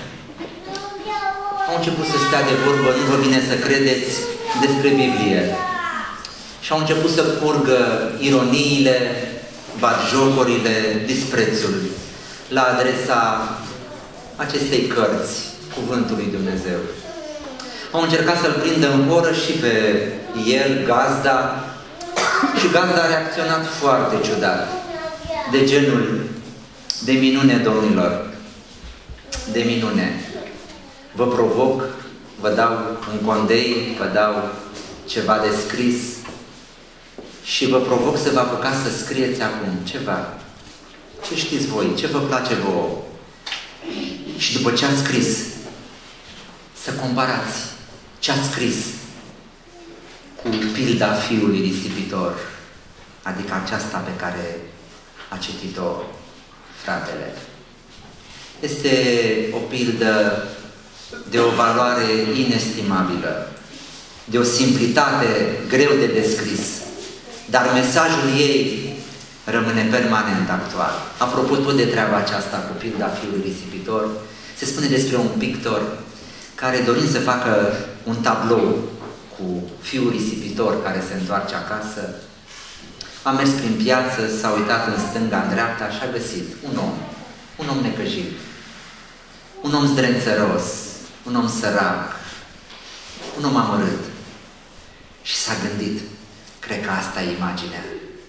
[SPEAKER 4] au început să stea de vorbă, nu vă vine să credeți, despre Biblie. Și au început să curgă ironiile, batjocorile, disprețul la adresa acestei cărți, Cuvântul lui Dumnezeu. Au încercat să-l prindă în horă și pe el, gazda, și gazda a reacționat foarte ciudat, de genul: de minune, domnilor, de minune. Vă provoc, vă dau un condei, vă dau ceva de scris și vă provoc să vă apucați să scrieți acum ceva. Ce știți voi? Ce vă place vouă? Și după ce ați scris, să comparați ce ați scris cu pilda fiului risipitor, adică aceasta pe care a citit-o fratele. Este o pildă de o valoare inestimabilă, de o simplitate greu de descris, dar mesajul ei rămâne permanent actual. Apropo tot de treaba aceasta cu pilda fiului risipitor, se spune despre un pictor care, dorind să facă un tablou cu fiul risipitor care se întoarce acasă, a mers prin piață, s-a uitat în stânga, în dreapta și a găsit un om necăjit, un om zdrențăros, un om sărac, un om amărât. Și s-a gândit, cred că asta e imaginea.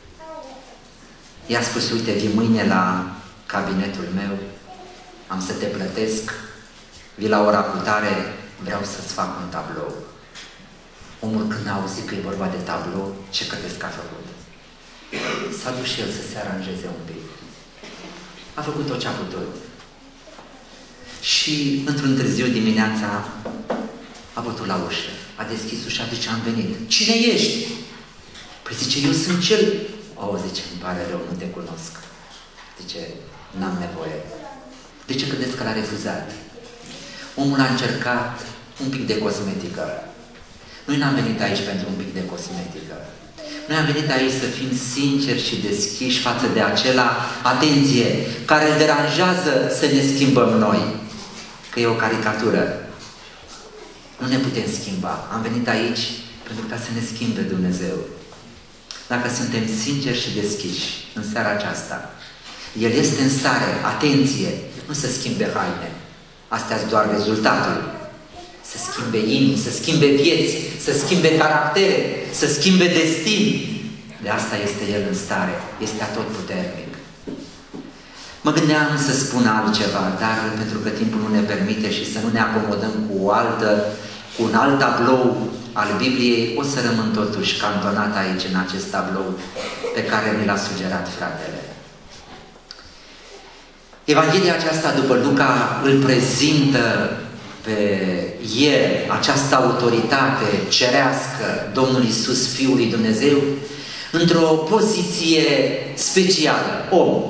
[SPEAKER 4] I-a spus, uite, vii mâine la cabinetul meu, am să te plătesc, vii la ora cutare, vreau să-ți fac un tablou. Omul, când a auzit că e vorba de tablou, ce credeți că a făcut? S-a dus și el să se aranjeze un pic. A făcut tot ce a putut. Și într-un târziu dimineața a bătut la ușă, a deschis ușa, zice, am venit. Cine ești? Păi zice, eu sunt cel... zice, îmi pare rău, nu te cunosc. Zice, n-am nevoie. De ce credeți că l-a refuzat? Omul a încercat un pic de cosmetică. Noi n-am venit aici pentru un pic de cosmetică. Noi am venit aici să fim sinceri și deschiși față de acela, atenție, care îl deranjează să ne schimbăm noi. Că e o caricatură. Nu ne putem schimba. Am venit aici pentru ca să ne schimbe Dumnezeu. Dacă suntem sinceri și deschiși în seara aceasta, El este în stare, atenție, nu să schimbe haine. Astea-s doar rezultatul. Să schimbe inimi, să schimbe vieți, să schimbe caractere, să schimbe destin. De asta este El în stare. Este atotputernic. Mă gândeam să spun altceva, dar pentru că timpul nu ne permite și să nu ne acomodăm cu un alt tablou al Bibliei, o să rămân totuși cantonat aici, în acest tablou pe care mi l-a sugerat fratele. Evanghelia aceasta după Luca îl prezintă pe El, această autoritate cerească, Domnul Iisus, Fiul lui Dumnezeu, într-o poziție specială, om.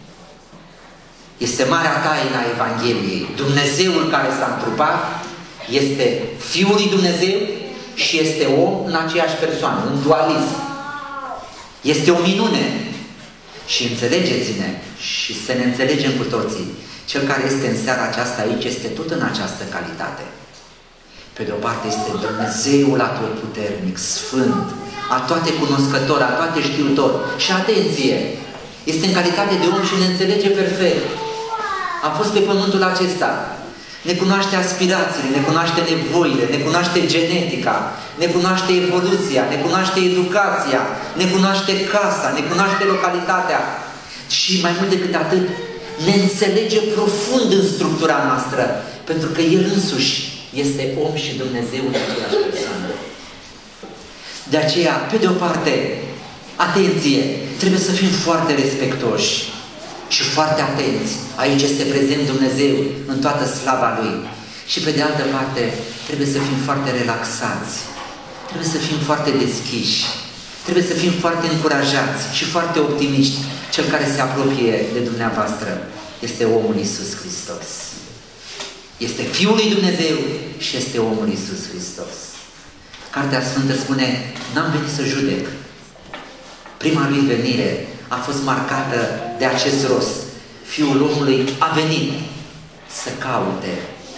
[SPEAKER 4] Este marea taină a Evangheliei. Dumnezeul care s-a întrupat este Fiul lui Dumnezeu și este om în aceeași persoană, în dualism. Este o minune. Și înțelegeți-ne și să ne înțelegem cu toții. Cel care este în seara aceasta aici este tot în această calitate. Pe de o parte este Dumnezeul atotputernic, sfânt, atoate cunoscător, atoate știutor. Și atenție! Este în calitate de om și ne înțelege perfect. A fost pe pământul acesta. Ne cunoaște aspirațiile, ne cunoaște nevoile, ne cunoaște genetica, ne cunoaște evoluția, ne cunoaște educația, ne cunoaște casa, ne cunoaște localitatea. Și mai mult decât atât, ne înțelege profund în structura noastră, pentru că El însuși este om și Dumnezeu în aceeași persoană. De aceea, pe de o parte, atenție, trebuie să fim foarte respectoși și foarte atenți. Aici este prezent Dumnezeu în toată slava Lui. Și pe de altă parte, trebuie să fim foarte relaxați, trebuie să fim foarte deschiși, trebuie să fim foarte încurajați și foarte optimiști. Cel care se apropie de dumneavoastră este omul Iisus Hristos. Este Fiul lui Dumnezeu și este omul Iisus Hristos. Cartea Sfântă spune, n-am venit să judec. Prima lui venire a fost marcată de acest rost. Fiul omului a venit să caute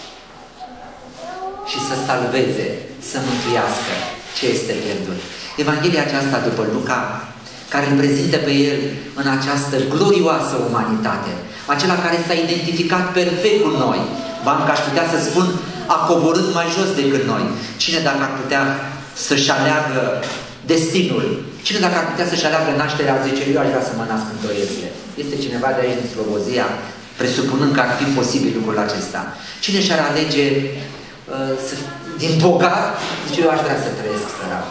[SPEAKER 4] și să salveze, să mântuiască ce este pierdut. Evanghelia aceasta după Luca, care îl prezintă pe el în această glorioasă umanitate, acela care s-a identificat perfect cu noi, că aș putea să spun, a coborât mai jos decât noi. Cine dacă ar putea să-și aleagă destinul? Cine dacă ar putea să-și aleagă nașterea, zice, eu aș vrea să mă nasc în Troiesle? Este cineva de aici din Slobozia, presupunând că ar fi posibil lucrul acesta. Cine și-ar alege din bogat, zice, eu aș vrea să trăiesc sărac.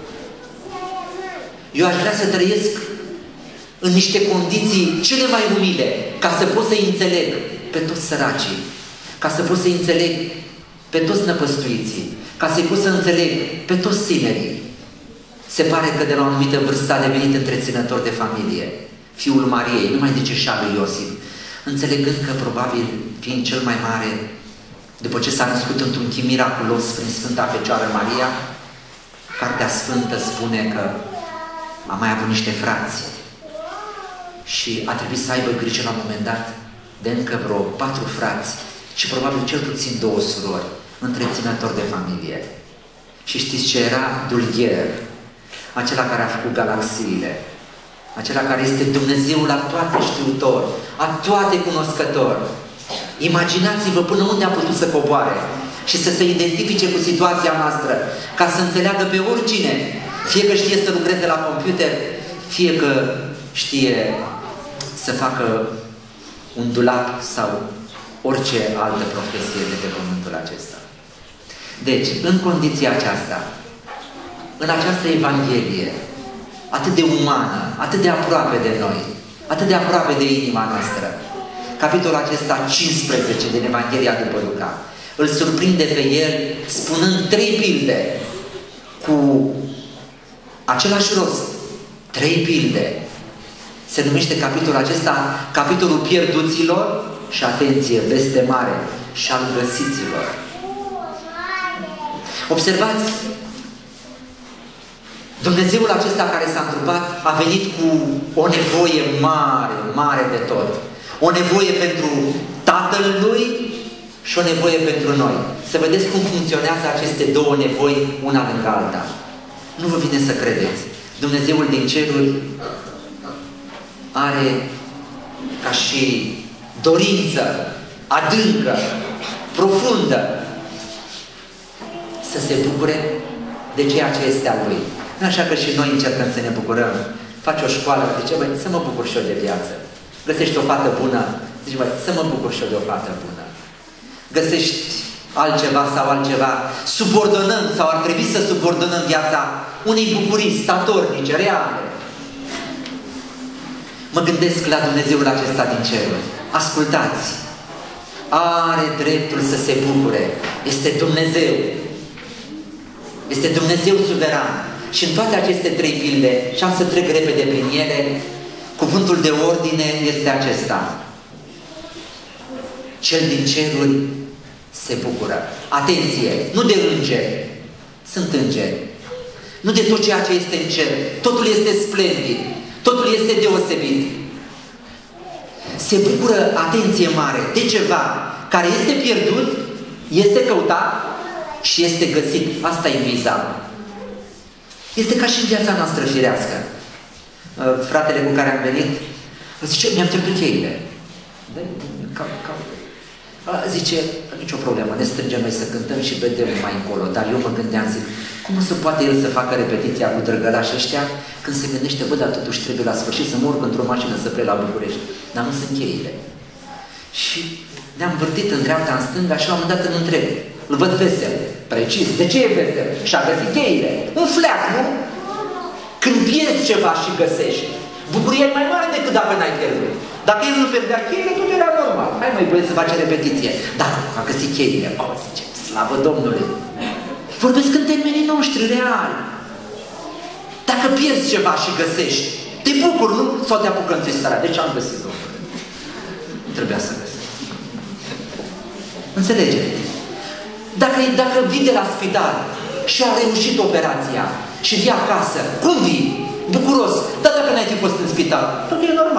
[SPEAKER 4] Eu aș vrea să trăiesc în niște condiții cele mai umile, ca să pot să-i înțeleg pe toți săracii, ca să pot să-i înțeleg pe toți năpăstuiții, ca să-i pot să înțeleg pe toți tinerii. Se pare că de la o anumită vârstă a devenit întreținător de familie. Fiul Mariei, nu mai zice și al lui Iosif, înțelegând că probabil, fiind cel mai mare, după ce s-a născut într-un chip miraculos prin Sfânta Fecioară Maria, Cartea Sfântă spune că a mai avut niște frați și a trebuit să aibă grijă la un moment dat de încă vreo 4 frați și probabil cel puțin 2 surori, întreținător de familie. Și știți ce era? Dulgher, acela care a făcut galaxiile, acela care este Dumnezeul la toate știutor, a toate cunoscător. Imaginați-vă până unde a putut să coboare și să se identifice cu situația noastră, ca să înțeleagă pe oricine, fie că știe să lucreze la computer, fie că știe să facă un dulap sau orice altă profesie de pe pământul acesta. Deci, în condiția aceasta, în această Evanghelie, atât de umană, atât de aproape de noi, atât de aproape de inima noastră, capitolul acesta 15 din Evanghelia după Luca, îl surprinde pe el spunând 3 pilde cu același rost. 3 pilde. Se numește capitolul acesta capitolul pierduților și, atenție, veste mare, și al găsiților. Observați, Dumnezeul acesta care s-a întrupat a venit cu o nevoie mare, mare de tot. O nevoie pentru Tatăl Lui și o nevoie pentru noi. Să vedeți cum funcționează aceste 2 nevoi una lângă alta. Nu vă vine să credeți. Dumnezeul din ceruri are ca și dorință adâncă, profundă, să se bucure de ceea ce este al Lui. Nu așa că și noi încercăm să ne bucurăm. Faci o școală, zice, băi, să mă bucur și eu de viață. Găsești o fată bună, zici, băi, să mă bucur și eu de o fată bună. Găsești altceva sau altceva, subordonăm sau ar trebui să subordonăm viața unei bucurii statornice, reale. Mă gândesc la Dumnezeul acesta din ceruri. Ascultați! Are dreptul să se bucure. Este Dumnezeu. Este Dumnezeu suveran. Și în toate aceste 3 pilde, și am să trec repede prin ele, cuvântul de ordine este acesta. Cel din ceruri se bucură. Atenție! Nu de îngeri. Sunt îngeri. Nu de tot ceea ce este în cer. Totul este splendid. Totul este deosebit. Se bucură, atenție mare, de ceva care este pierdut, este căutat și este găsit. Asta e vizabil. Este ca și în viața noastră firească. Fratele cu care am venit zice, mi-am pierdut cheile. Zice, nicio problemă, ne strângem noi să cântăm și vedem mai încolo. Dar eu mă gândeam, zic, cum o să poate el să facă repetiția cu drăgălași ăștia când se gândește, bă, dar totuși trebuie la sfârșit să mă urc într-o mașină să plec la București. Dar nu sunt cheile. Și ne-am vârtit în dreapta, în stânga și la un moment dat îl întreb. Îl văd vesel, precis. De ce e vesel? Și-a găsit cheile. Un fleac, nu? Când pierzi ceva și găsești, bucuria e mai mare decât dacă n-ai pierdut. Dacă el nu pierdea cheile, tot era normal. Hai măi, băieți, să face repetiție. Dar a găsit cheile. O, zice, slavă Domnului! Vorbesc în termenii noștri, reali. Dacă pierzi ceva și găsești, te bucuri, nu? Sau te apucă întristarea. De ce am găsit, Domnule? Nu trebuia să găsesc. Înțelegeți? Dacă vii de la spital și a reușit operația și vii acasă, cum vii? Bucuros. Dar dacă n-ai fi fost în spital, tot e normal.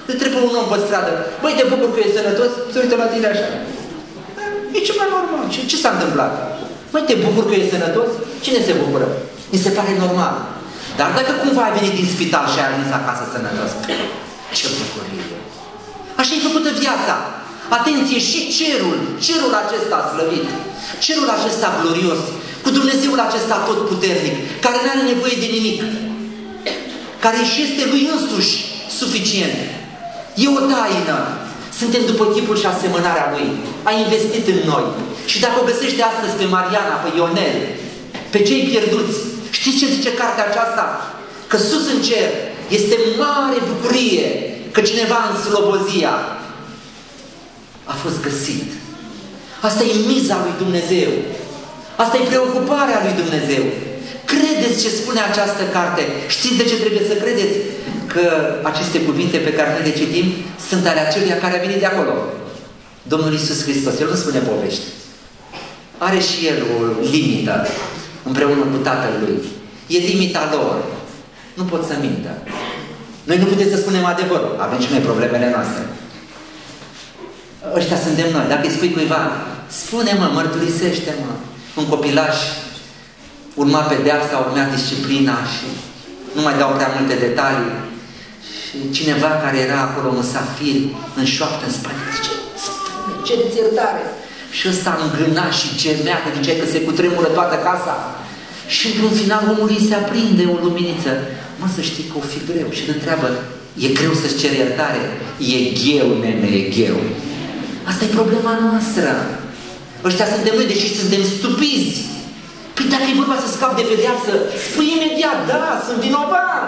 [SPEAKER 4] Te trebuie un om pe stradă. Băi, te bucur că e sănătos? Se uită la tine așa. E ceva normal. Ce s-a întâmplat? Băi, te bucur că e sănătos? Cine se bucură? Mi se pare normal. Dar dacă cumva ai venit din spital și ai ajuns acasă sănătos, ce bucurie! Așa e făcută viața. Atenție, și cerul acesta slăvit, cerul acesta glorios, cu Dumnezeul acesta atotputernic, care nu are nevoie de nimic, care și este Lui însuși suficient. E o taină. Suntem după chipul și asemănarea Lui. A investit în noi. Și dacă o găsește astăzi pe Mariana, pe Ionel, pe cei pierduți, știți ce zice cartea aceasta? Că sus în cer este mare bucurie că cineva în Slobozia a fost găsit. Asta e miza lui Dumnezeu. Asta e preocuparea lui Dumnezeu. Credeți ce spune această carte? Știți de ce trebuie să credeți? Că aceste cuvinte pe care noi le citim sunt ale aceluia care a venit de acolo. Domnul Iisus Hristos. El nu spune povești. Are și El o limită împreună cu Tatăl Lui. E limita lor. Nu pot să mintă. Noi nu putem să spunem adevărul. Avem și noi problemele noastre. Ăștia suntem noi. Dacă îi spui cuiva, spune-mă, mărturisește-mă. Un copilaș urma pedeapsa, urmea disciplina și nu mai dau prea multe detalii. Și cineva care era acolo, un musafir, în șoaptă în spate, zice, spune, cereți iertare. Și ăsta îngâna și gemea, că zicea că se cutremură toată casa. Și într-un final omului se aprinde o luminiță. Mă, să știi că o fi greu. Și îl întreabă, e greu să-ți ceri iertare? E gheu, nene, e gheu. Asta e problema noastră. Ăștia suntem noi, deși suntem stupizi. Păi dacă e vorba să scap de pedeapsă, spui imediat, da, sunt vinovat.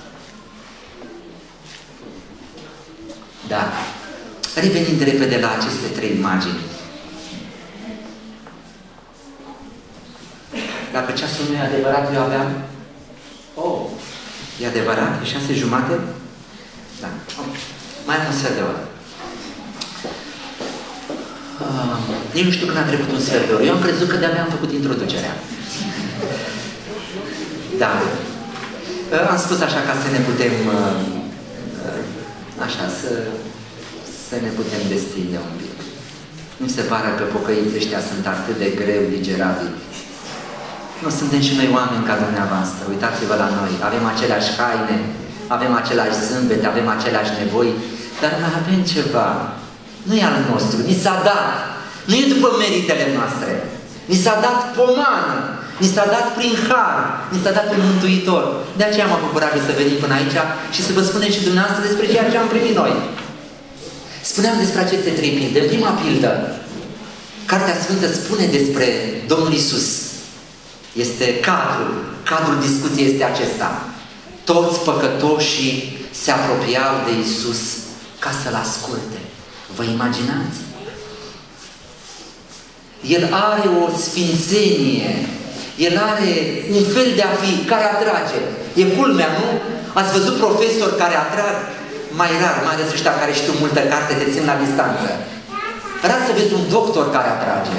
[SPEAKER 4] Da. Revenind repede la aceste trei imagini. Dacă ceasul nu e adevărat, eu aveam... Oh, e adevărat? E 6:30? Da. Mai am un sfert de oră. Nici nu știu când a trecut un sfert de oră. Eu am crezut că de-abia am făcut introducerea. Da. Am spus așa ca să ne putem... Așa, să ne putem destinde un pic. Nu se pare că pocăiții ăștia sunt atât de greu digerabili. Nu suntem și noi oameni ca dumneavoastră. Uitați-vă la noi. Avem aceleași haine, avem același zâmbete, avem aceleași nevoi, dar mai avem ceva. Nu e al nostru. Ni s-a dat. Nu e după meritele noastre. Ni s-a dat pomană. Ni s-a dat prin har. Ni s-a dat un mântuitor. De aceea m-a bucurat să venim până aici și să vă spunem și dumneavoastră despre ceea ce am primit noi. Spuneam despre aceste trei pilde. În prima pildă, Cartea Sfântă spune despre Domnul Iisus. Este cadrul discuției este acesta. Toți păcătoșii se apropiau de Iisus ca să-L asculte. Vă imaginați? El are o sfințenie, El are un fel de a fi care atrage. E culmea, nu? Ați văzut profesori care atrag? Mai rar, mai ales ăștia care știu multă carte, te țin la distanță. Rar să vezi un doctor care atrage.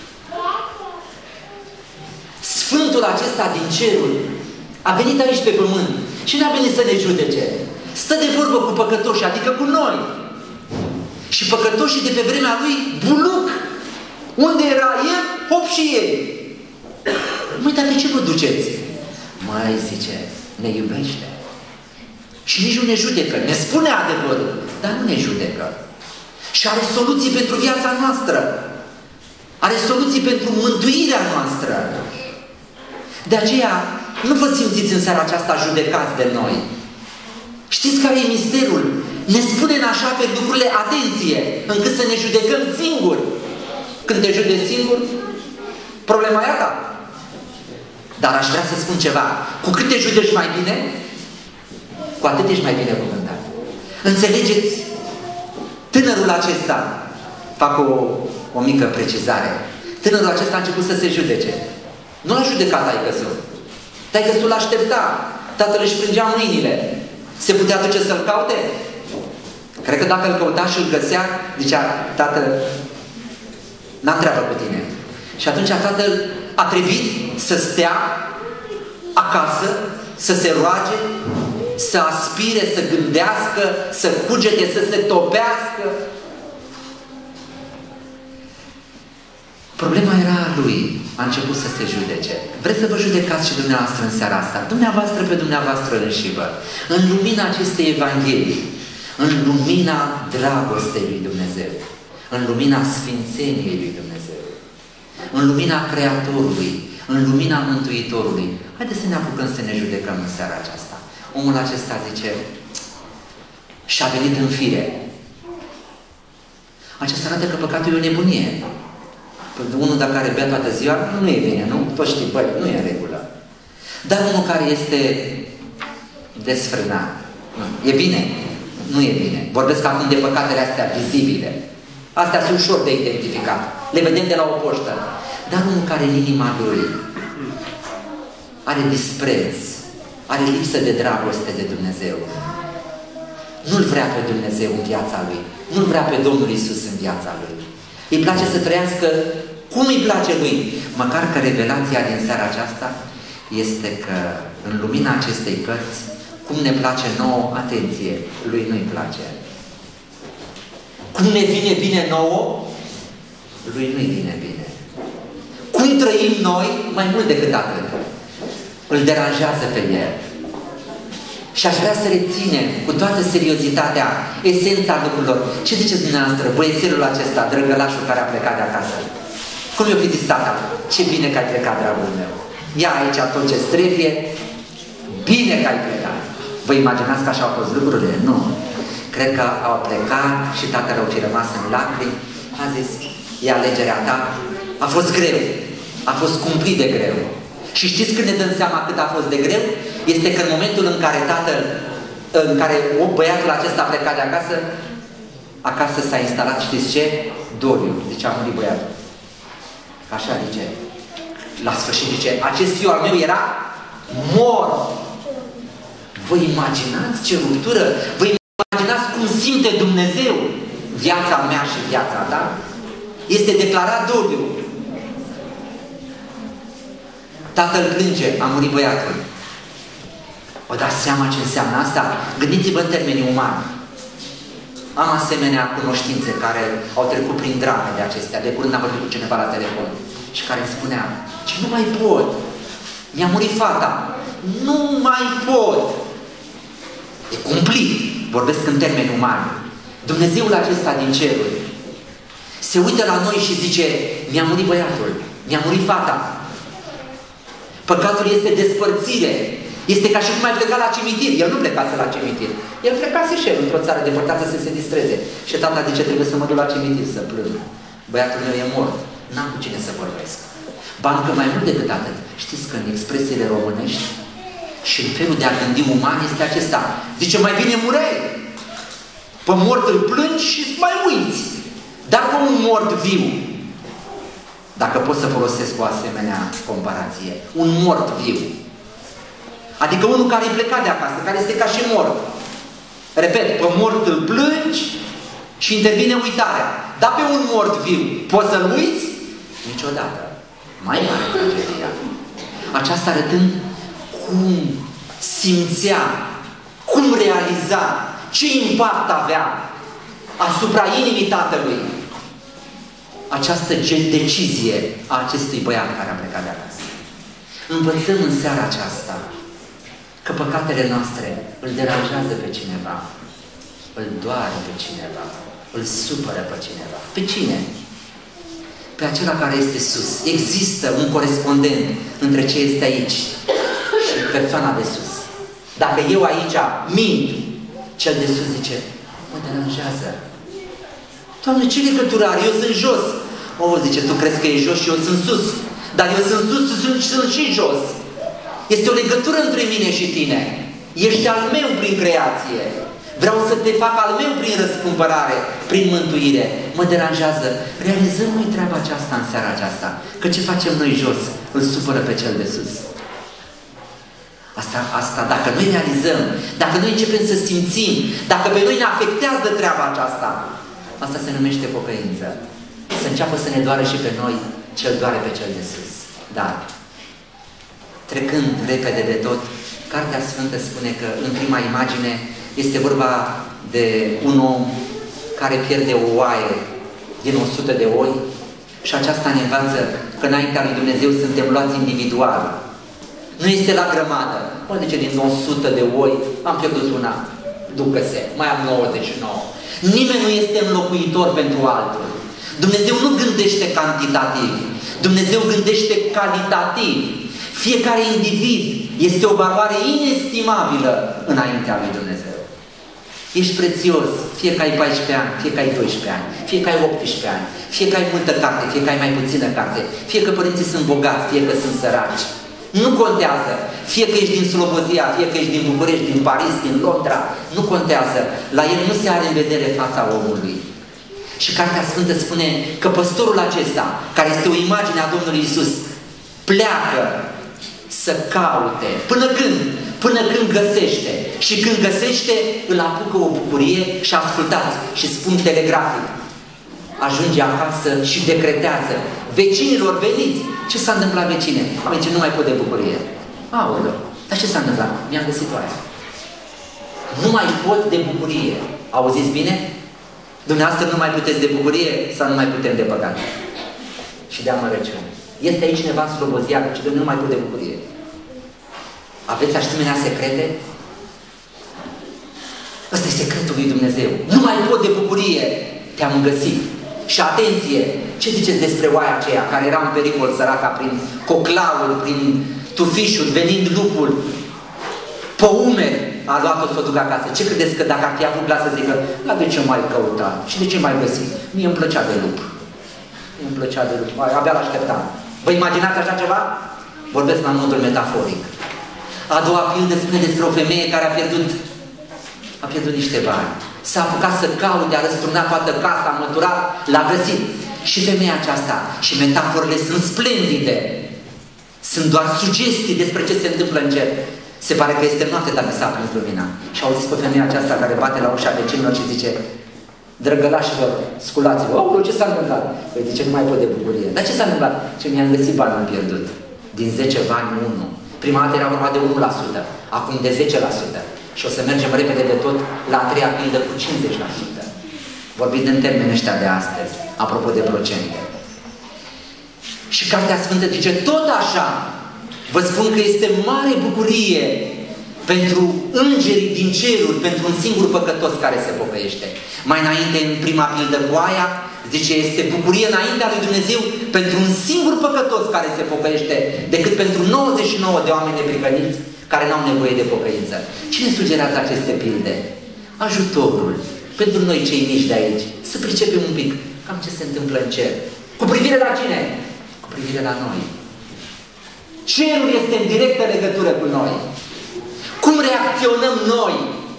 [SPEAKER 4] Sfântul acesta din cerul a venit aici pe pământ și n-a venit să ne judece. Stă de vorbă cu păcătoșii, adică cu noi. Și păcătoșii de pe vremea lui buluc. Unde era el, hop și ei. Măi, dar de ce vă duceți? Mai zice, ne iubește. Și nici nu ne judecă. Ne spune adevărul, dar nu ne judecă. Și are soluții pentru viața noastră. Are soluții pentru mântuirea noastră. De aceea, nu vă simțiți în seara aceasta judecați de noi. Știți care e misterul? Ne spune în așa pe lucrurile, atenție, încât să ne judecăm singuri. Când te judeci singur, problema e a ta. Dar aș vrea să spun ceva. Cu cât te judeci mai bine, cu atât ești mai bine cuvântat. Înțelegeți? Tânărul acesta, fac o mică precizare. Tânărul acesta a început să se judece. Nu a judecat taică-său. Taică-său l-aștepta. Tatăl își prângea mâinile. Se putea duce să-l caute? Cred că dacă îl căuta și îl găsea, zicea, tată, n-am treabă cu tine. Și atunci tatăl a trebuit să stea acasă, să se roage să aspire, să gândească, să cugete, să se topească. Problema era a lui. A început să se judece. Vreți să vă judecați și dumneavoastră în seara asta? Dumneavoastră pe dumneavoastră înșivă. În lumina acestei Evanghelii, în lumina dragostei lui Dumnezeu, în lumina sfințeniei lui Dumnezeu, în lumina Creatorului, în lumina Mântuitorului. Haideți să ne apucăm să ne judecăm în seara aceasta. Omul acesta zice, și-a venit în fire. Aceasta arată că păcatul e o nebunie. Unul dacă are bea toată ziua, nu e bine, nu? Toți știi, băi, nu e în regulă. Dar unul care este desfrânat, e bine? Nu e bine. Vorbesc acum de păcatele astea vizibile. Astea sunt ușor de identificat. Le vedem de la o poștă. Dar unul care în inima lui are dispreț, are lipsă de dragoste de Dumnezeu, nu-L vrea pe Dumnezeu în viața lui, nu-L vrea pe Domnul Iisus în viața lui. Îi place să trăiască cum îi place lui. Măcar că revelația din seara aceasta este că în lumina acestei cărți, cum ne place nouă, atenție, lui nu-i place. Cum ne vine bine nouă, lui nu-i vine bine. Cum trăim noi, mai mult decât atât, îl deranjează pe el. Și aș vrea să reținem cu toată seriozitatea esența lucrurilor. Ce ziceți dumneavoastră, băiețelul acesta, drăgălașul care a plecat de acasă? Cum i-o fi zis tata? Ce bine că ai plecat, dragul meu. Ia aici tot ce-ți trebuie. Bine că ai plecat. Vă imaginați că așa au fost lucrurile? Nu. Cred că au plecat și tatăl au fi rămas în lacrimi. A zis, e alegerea ta. A fost greu. A fost cumplit de greu. Și știți când ne dăm seama cât a fost de greu? Este că în momentul în care tatăl, în care băiatul acesta a plecat de acasă, acasă s-a instalat, știți ce? Doliu. Zice, a murit băiatul. Așa zice. La sfârșit zice, acest fiu al meu era mort. Vă imaginați ce ruptură? Vă imaginați cum simte Dumnezeu viața mea și viața ta? Este declarat doliu. Tatăl plânge, a murit băiatul. O dați seama ce înseamnă asta? Gândiți-vă în termenii umani. Am asemenea cunoștințe care au trecut prin drame de acestea. De curând am vorbit cu cineva la telefon și care îmi spunea, ce nu mai pot. Mi-a murit fata. Nu mai pot. E cumplit. Vorbesc în termeni umani. Dumnezeul acesta din ceruri se uită la noi și zice, mi-a murit băiatul, mi-a murit fata. Păcatul este despărțire. Este ca și cum ai plecat la cimitir. El nu plecase la cimitir. El plecase și el într-o țară depărtată să se distreze. Și tata zice, trebuie să mă duc la cimitir să plâng. Băiatul meu e mort. N-am cu cine să vorbesc. Ba încă mai mult decât atât. Știți că în expresiile românești și în felul de a gândi uman este acesta. Zice, mai bine murei. Pe mort îl plângi și mai uiți. Dar pe un mort viu, dacă pot să folosesc o asemenea comparație, un mort viu. Adică unul care e plecat de acasă, care este ca și mort. Repet, pe mort îl plângi și intervine uitarea. Dar pe un mort viu, poți să-l uiți? Niciodată. Mai mare tragedia. Aceasta arătând cum simțea, cum realiza, ce impact avea asupra inimii tatălui această decizie a acestui băiat care a plecat de acasă. Învățăm în seara aceasta că păcatele noastre îl deranjează pe cineva, îl doare pe cineva, îl supără pe cineva. Pe cine? Pe acela care este sus. Există un corespondent între ce este aici și persoana de sus. Dacă eu aici mint, cel de sus zice, mă deranjează. Doamne, ce legătură are? Eu sunt jos. O, zice, tu crezi că e jos și eu sunt sus. Dar eu sunt sus și sunt și jos. Este o legătură între mine și tine. Ești al meu prin creație. Vreau să te fac al meu prin răscumpărare, prin mântuire. Mă deranjează. Realizăm noi treaba aceasta în seara aceasta. Că ce facem noi jos îl supără pe cel de sus. Asta dacă noi realizăm, dacă noi începem să simțim, dacă pe noi ne afectează treaba aceasta, asta se numește pocăință. Să înceapă să ne doară și pe noi ce îl doare pe cel de sus. Dar, trecând repede de tot, Cartea Sfântă spune că în prima imagine este vorba de un om care pierde o oaie din 100 de oi și aceasta ne învață că înaintea lui Dumnezeu suntem luați individual. Nu este la grămadă. Mă, de ce din 100 de oi am pierdut una? Ducă-se, mai am 99. Nimeni nu este înlocuitor pentru altul. Dumnezeu nu gândește cantitativ. Dumnezeu gândește calitativ. Fiecare individ este o valoare inestimabilă înaintea lui Dumnezeu. Ești prețios, fie că ai 14 ani, fie că ai 12 ani, fie că ai 18 ani, fie că ai multă carte, fie că ai mai puțină carte, fie că părinții sunt bogați, fie că sunt săraci. Nu contează. Fie că ești din Slobozia, fie că ești din București, din Paris, din Londra, nu contează. La el nu se are în vedere fața omului. Și Cartea Sfântă spune că păstorul acesta, care este o imagine a Domnului Iisus, pleacă să caute. Până când găsește. Și când găsește, îl apucă o bucurie și ascultați și spun telegrafic. Ajunge acasă și decretează. Vecinilor, veniți! Ce s-a întâmplat, vecine? Vecine, nu mai pot de bucurie. Aoleu, dar ce s-a întâmplat? Mi-am găsit oaia. Nu mai pot de bucurie. Auziți bine? Dumneavoastră nu mai puteți de bucurie sau nu mai putem de păcat? Și de amărăciune. Este aici cineva în Slobozia și de nu mai pot de bucurie. Aveți asemenea secrete? Ăsta e secretul lui Dumnezeu. Nu mai pot de bucurie. Te-am găsit. Și atenție! Ce ziceți despre oaia aceea care era în pericol, săraca, prin coclaul, prin tufișul, venind lupul, pe umeri a luat-o să o ducă acasă. Ce credeți că dacă ar fi avut glas să zică, la de ce mai căuta? Și de ce mai găsi? Mie îmi plăcea de lup. Mie îmi plăcea de lup. Abia l-așteptam. Vă imaginați așa ceva? Vorbesc la modul metaforic. A doua pildă spune despre o femeie care a pierdut niște bani. S-a apucat să caute, a răsturnat toată casa, a măturat, l-a găsit. Și femeia aceasta, și metaforele sunt splendide. Sunt doar sugestii despre ce se întâmplă în cer. Se pare că este noapte dacă s-a prins lumina. Și au zis pe femeia aceasta care bate la ușa vecinilor și zice, drăgălașilor, sculați-vă. Oh, ce s-a întâmplat? Păi zice, nu mai pot de bucurie. Dar ce s-a întâmplat? Ce mi-am găsit bani pierdut. Din 10 bani, 1. Prima dată era vorba de 1%, acum de 10%. Și o să mergem repede de tot la a treia pildă cu 50%. Vorbind în termeni ăștia de astăzi, apropo de procente. Și Cartea Sfântă zice, tot așa, vă spun că este mare bucurie pentru îngerii din ceruri, pentru un singur păcătos care se pocăiește. Mai înainte, în prima pildă cu aia, zice, este bucurie înaintea lui Dumnezeu pentru un singur păcătos care se pocăiește, decât pentru 99 de oameni neprihăniți care n-au nevoie de pocăință. Cine sugerează aceste pilde? Ajutorul. Pentru noi cei mici de aici, să pricepem un pic cam ce se întâmplă în cer. Cu privire la cine? Cu privire la noi. Cerul este în directă legătură cu noi. Cum reacționăm noi?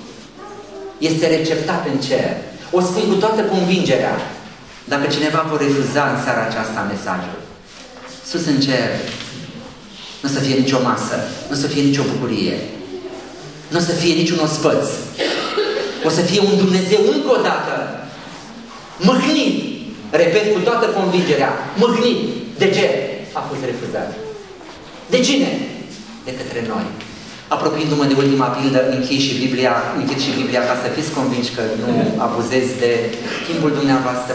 [SPEAKER 4] Este receptat în cer. O spun cu toată convingerea. Dacă cineva vor refuza în seara aceasta mesajul, sus în cer, nu o să fie nicio masă, nu o să fie nicio bucurie, nu o să fie niciun ospăț. O să fie un Dumnezeu încă o dată mâhnit, repet cu toată convingerea, mâhnit. De ce a fost refuzat? De cine? De către noi. Apropiindu-mă de ultima pildă, închid și Biblia ca să fiți convinși că nu abuzez de timpul dumneavoastră.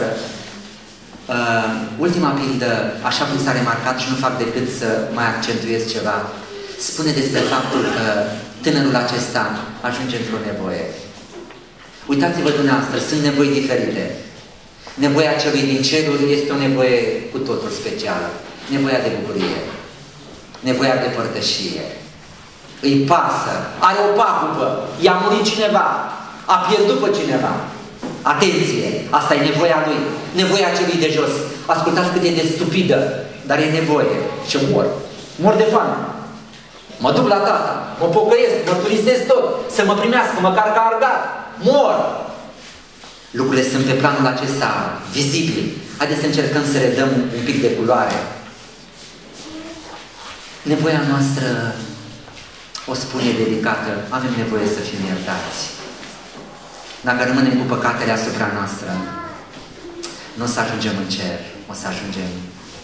[SPEAKER 4] Ultima pildă, așa cum s-a remarcat și nu fac decât să mai accentuez ceva, spune despre faptul că tânărul acesta ajunge într-o nevoie. Uitați-vă dumneavoastră, sunt nevoi diferite. Nevoia celui din ceruri este o nevoie cu totul specială. Nevoia de bucurie. Nevoia de părtășie. Îi pasă. Are o pagubă. I-a murit cineva. A pierdut pe cineva. Atenție! Asta e nevoia lui. Nevoia celui de jos. Ascultați cât e de stupidă. Dar e nevoie. Și mor. Mor de foame. Mă duc la tata. Mă pocăiesc. Mă turisesc tot. Să mă primească. Măcar ca argat. Mor. Lucrurile sunt pe planul acesta vizibil. Haideți să încercăm să redăm un pic de culoare. Nevoia noastră, o spune delicată, avem nevoie să fim iertați. Dacă rămânem cu păcatele asupra noastră, nu o să ajungem în cer, o să ajungem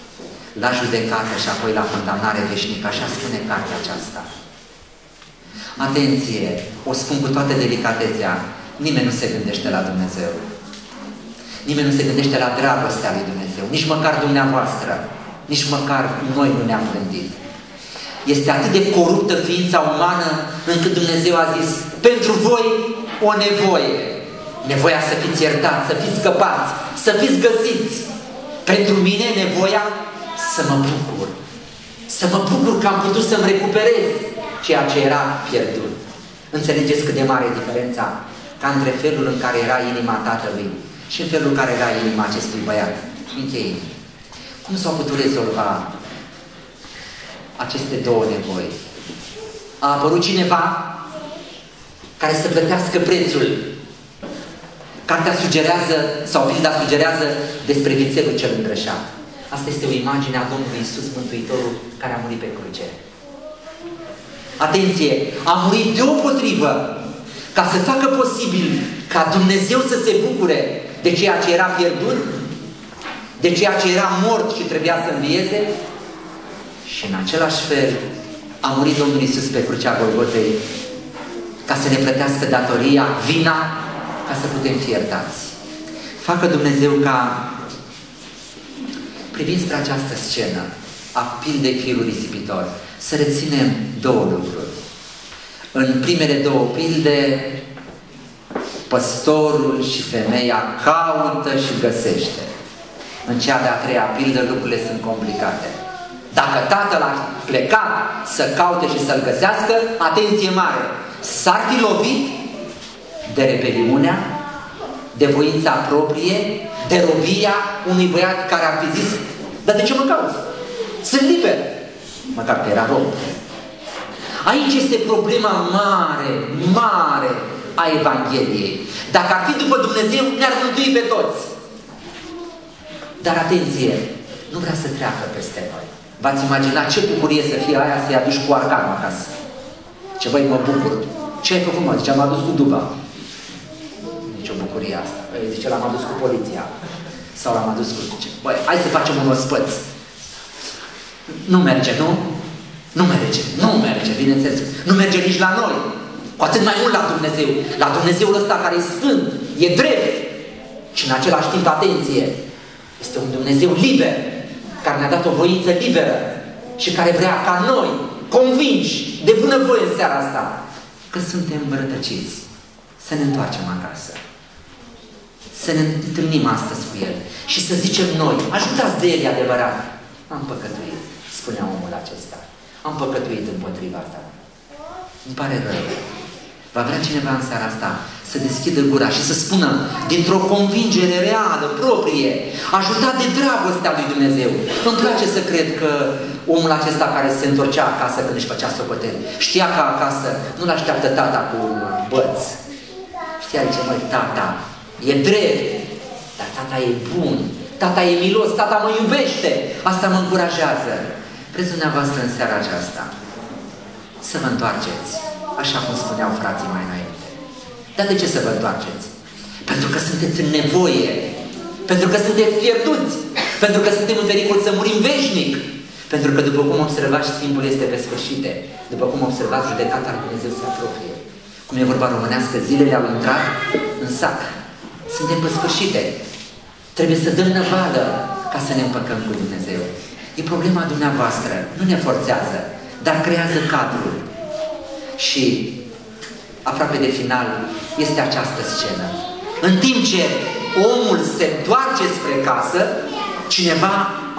[SPEAKER 4] la judecată și apoi la condamnare veșnică, așa spune cartea aceasta. Atenție, o spun cu toată delicatețea, nimeni nu se gândește la Dumnezeu. Nimeni nu se gândește la dragostea lui Dumnezeu, nici măcar dumneavoastră, nici măcar noi nu ne-am gândit. Este atât de coruptă ființa umană încât Dumnezeu a zis, pentru voi o nevoie. Nevoia să fiți iertați, să fiți scăpați, să fiți găsiți. Pentru mine nevoia să mă bucur. Să mă bucur că am putut să-mi recuperez ceea ce era pierdut. Înțelegeți cât de mare e diferența ca între felul în care era inima tatălui și în felul în care era inima acestui băiat. Închei. Cum s-au putut rezolva aceste două nevoi? A apărut cineva care să plătească prețul. Cartea sugerează, sau pilda sugerează despre vițelul cel îngrășat. Asta este o imagine a Domnului Iisus Mântuitorul care a murit pe cruce. Atenție! A murit deopotrivă ca să facă posibil ca Dumnezeu să se bucure de ceea ce era pierdut, de ceea ce era mort și trebuia să învieze, și în același fel a murit Domnul Iisus pe crucea Golgotei ca să ne plătească datoria, vina, ca să putem fi iertați. Facă Dumnezeu ca, privind spre această scenă a pildei fiului risipitor, să reținem două lucruri. În primele două pilde, păstorul și femeia caută și găsește. În cea de-a treia pildă lucrurile sunt complicate. Dacă tatăl a plecat să caute și să-l găsească, atenție mare, s-ar fi lovit de rebeliunea, de voința proprie, de robia unui băiat care ar fi zis, dar de ce mă cauți? Sunt liber. Măcar că era rob. Aici este problema mare, mare a Evangheliei. Dacă ar fi după Dumnezeu, ne-ar mântui pe toți. Dar atenție, nu vrea să treacă peste noi. V-ați imaginat ce bucurie să fie aia să-i aduci cu arcanul acasă? Ce băi, mă bucur. Ce ai făcut, mă? Zice, am adus cu duba. Nici o bucurie asta. Zice, l-am adus cu poliția. Sau l-am adus cu... Băi, hai să facem un ospăț. Nu merge, nu? Nu merge, nu merge, bineînțeles. Nu merge nici la noi. Cu atât mai mult la Dumnezeu. La Dumnezeul ăsta care e sfânt, e drept. Și în același timp, atenție, este un Dumnezeu liber, care ne-a dat o voință liberă și care vrea ca noi, convinși de bunăvoie în seara asta, că suntem îmbrătăciți, să ne întoarcem acasă. Să ne întâlnim astăzi cu El și să zicem noi, ajutați de El, e adevărat. Am păcătuit, spunea omul acesta. Am păcătuit împotriva asta. Îmi pare rău. Va vrea cineva în seara asta să deschidă gura și să spună, dintr-o convingere reală, proprie, ajutat de dragostea lui Dumnezeu. Îmi place să cred că omul acesta care se întorcea acasă când își făcea socoteli, știa că acasă nu-l așteaptă tata cu un băț. Știa, zice, măi, tata, e drept, dar tata e bun, tata e milos, tata mă iubește. Asta mă încurajează. Vreți dumneavoastră în seara aceasta să vă întoarceți, așa cum spuneau frații mai înainte. Dar de ce să vă întoarceți? Pentru că sunteți în nevoie, pentru că sunteți pierduți, pentru că suntem în pericol să murim veșnic, pentru că, după cum observați, timpul este pe sfârșite, după cum observați, judecata lui Dumnezeu se apropie. Cum e vorba românească, zilele au intrat în sac. Suntem pe sfârșite. Trebuie să dăm năvală ca să ne împăcăm cu Dumnezeu. E problema dumneavoastră, nu ne forțează, dar creează cadrul. Și aproape de final este această scenă. În timp ce omul se întoarce spre casă, cineva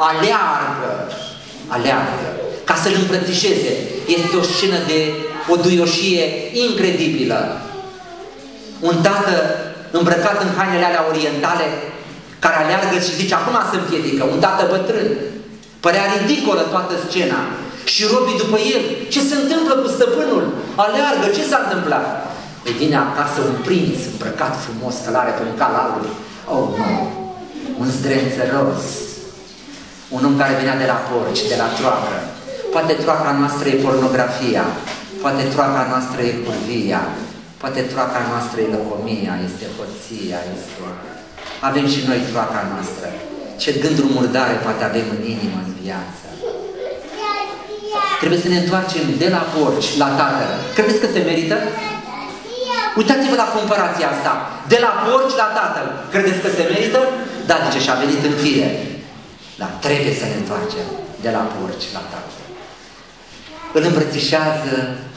[SPEAKER 4] aleargă ca să-l îmbrățișeze. Este o scenă de o duioșie incredibilă. Un tată îmbrăcat în hainele alea orientale care aleargă și zice, acum se împiedică, un tată bătrân. Părea ridicolă toată scena. Și robii după el, ce se întâmplă cu stăpânul? Aleargă, ce s-a întâmplat? Îi vine acasă un prinț îmbrăcat frumos, călare pe un cal alb. Oh, nu! Un zdrențăros. Un om care venea de la porci, de la troacă. Poate troaca noastră e pornografia. Poate troaca noastră e curvia. Poate troaca noastră e lăcomia, este hoția, este... Avem și noi troaca noastră. Ce gânduri murdare poate avem în inimă, în viață. Trebuie să ne întoarcem de la porci la Tatăl. Credeți că se merită? Uitați-vă la comparația asta. De la porci la Tatăl. Credeți că se merită? Da, zice, și-a venit în fire. Dar trebuie să ne întoarcem de la porci la Tatăl. Îl îmbrățișează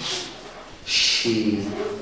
[SPEAKER 4] și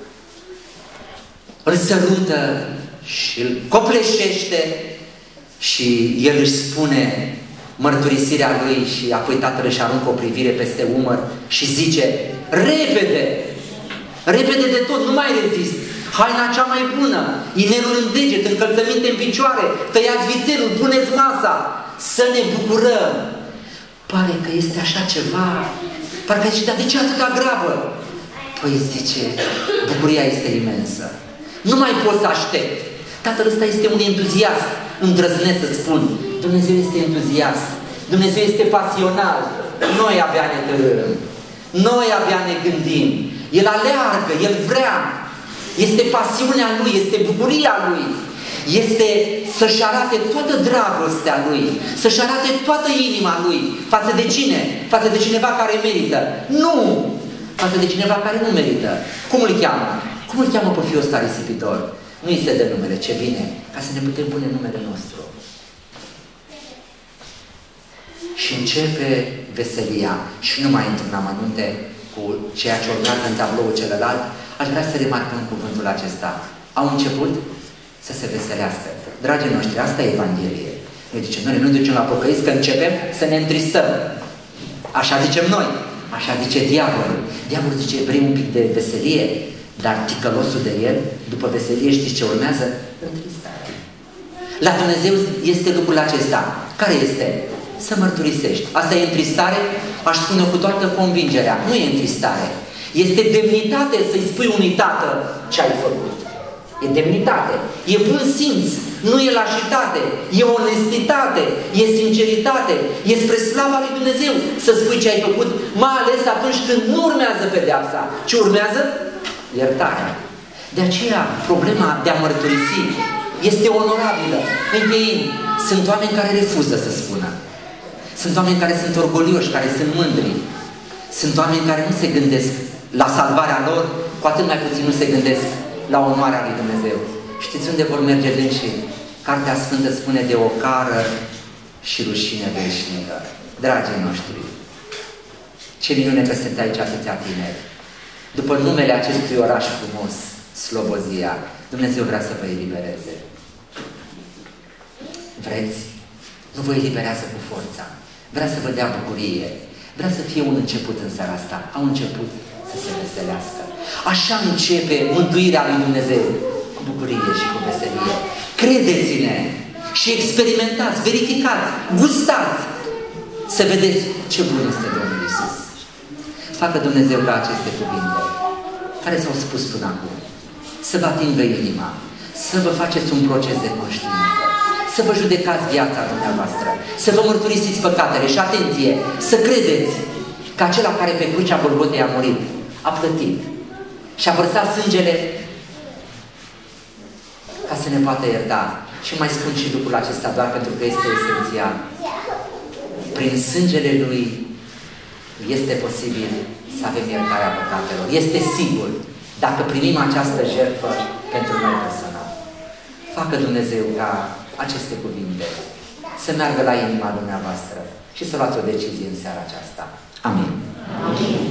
[SPEAKER 4] îl sărută și îl copleșește și el își spune mărturisirea lui și apoi Tatăl își aruncă o privire peste umăr și zice: repede, repede de tot, nu mai rezist, haina cea mai bună, inelul în deget, încălțăminte în picioare, tăiați vițelul, puneți masa, să ne bucurăm. Pare că este așa ceva, parcă zice, dar de ce atâta grabă? Păi zice, bucuria este imensă, nu mai pot să aștept. Tatăl ăsta este un entuziast, îndrăznesc să spun. Dumnezeu este entuziast, Dumnezeu este pasional. Noi abia ne târâm, noi abia ne gândim. El aleargă, El vrea. Este pasiunea Lui, este bucuria Lui. Este să-și arate toată dragostea Lui, să-și arate toată inima Lui. Față de cine? Față de cineva care merită? Nu! Față de cineva care nu merită. Cum îl cheamă? Cum îl cheamă pe fiul ăsta risipitor? Nu îi se dă numele, ce bine, ca să ne putem pune numele nostru. Și începe veselia. Și nu mai intru în amănunte cu ceea ce urmează în tabloul celălalt. Aș vrea să remarcăm cuvântul acesta. Au început să se veselească. Dragii noștri, asta e Evanghelie. Noi zicem, noi nu ducem la pocăiți, că începem să ne întristăm. Așa zicem noi. Așa zice diavolul. Diavolul zice, vrei un pic de veselie? Dar ticălosul de el, după veselie, știți ce urmează? Întristare. La Dumnezeu este lucrul acesta. Care este? Să mărturisești. Asta e întristare? Aș spune cu toată convingerea. Nu e întristare. Este demnitate să-i spui unui tată ce ai făcut. E demnitate. E bun simț. Nu e lașitate. E onestitate. E sinceritate. E spre slava lui Dumnezeu să spui ce ai făcut, mai ales atunci când nu urmează pedeapsa. Ce urmează? Iertarea. De aceea, problema de a mărturisi este onorabilă. Încheiind, sunt oameni care refuză să spună. Sunt oameni care sunt orgolioși, care sunt mândri. Sunt oameni care nu se gândesc la salvarea lor, cu atât mai puțin nu se gândesc la onoarea lui Dumnezeu. Știți unde vor merge dânsii? Cartea Sfântă spune de ocară și rușine veșnică. Dragii noștri, ce minune că sunt aici atâția tineri. După numele acestui oraș frumos, Slobozia, Dumnezeu vrea să vă elibereze. Vreți? Nu vă eliberează cu forța. Vrea să vă dea bucurie. Vrea să fie un început în seara asta. Au început să se veselească. Așa începe mântuirea lui Dumnezeu. Cu bucurie și cu veselie. Credeți-ne și experimentați, verificați, gustați. Să vedeți ce bun este Domnul Iisus. Facă Dumnezeu ca aceste cuvinte care s-au spus până acum să vă atingă inima, să vă faceți un proces de conștiință, să vă judecați viața dumneavoastră, să vă mărturisiți păcatele și, atenție, să credeți că acela care pe crucea Golgotei a murit, a plătit și a vărsat sângele ca să ne poată ierta. Și mai spun și lucrul acesta doar pentru că este esențial. Prin sângele Lui este posibil să avem iertarea păcatelor. Este sigur dacă primim această jertfă pentru noi personal. Facă Dumnezeu ca aceste cuvinte să meargă la inima dumneavoastră și să luați o decizie în seara aceasta. Amin. Amin.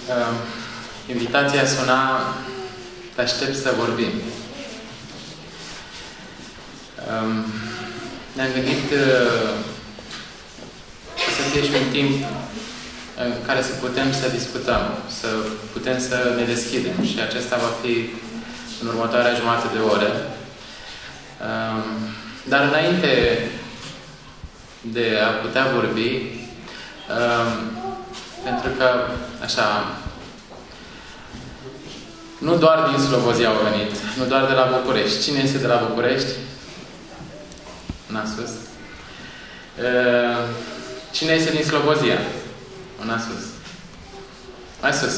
[SPEAKER 1] Invitația suna "Te aștept să vorbim". Ne-am gândit să fie și un timp în care să putem să discutăm, să putem să ne deschidem, și acesta va fi în următoarea jumătate de oră. Dar înainte de a putea vorbi, pentru că, așa, nu doar din Slobozia au venit, nu doar de la București. Cine este de la București? Una sus. Cine este din Slobozia? Una sus. Mai sus.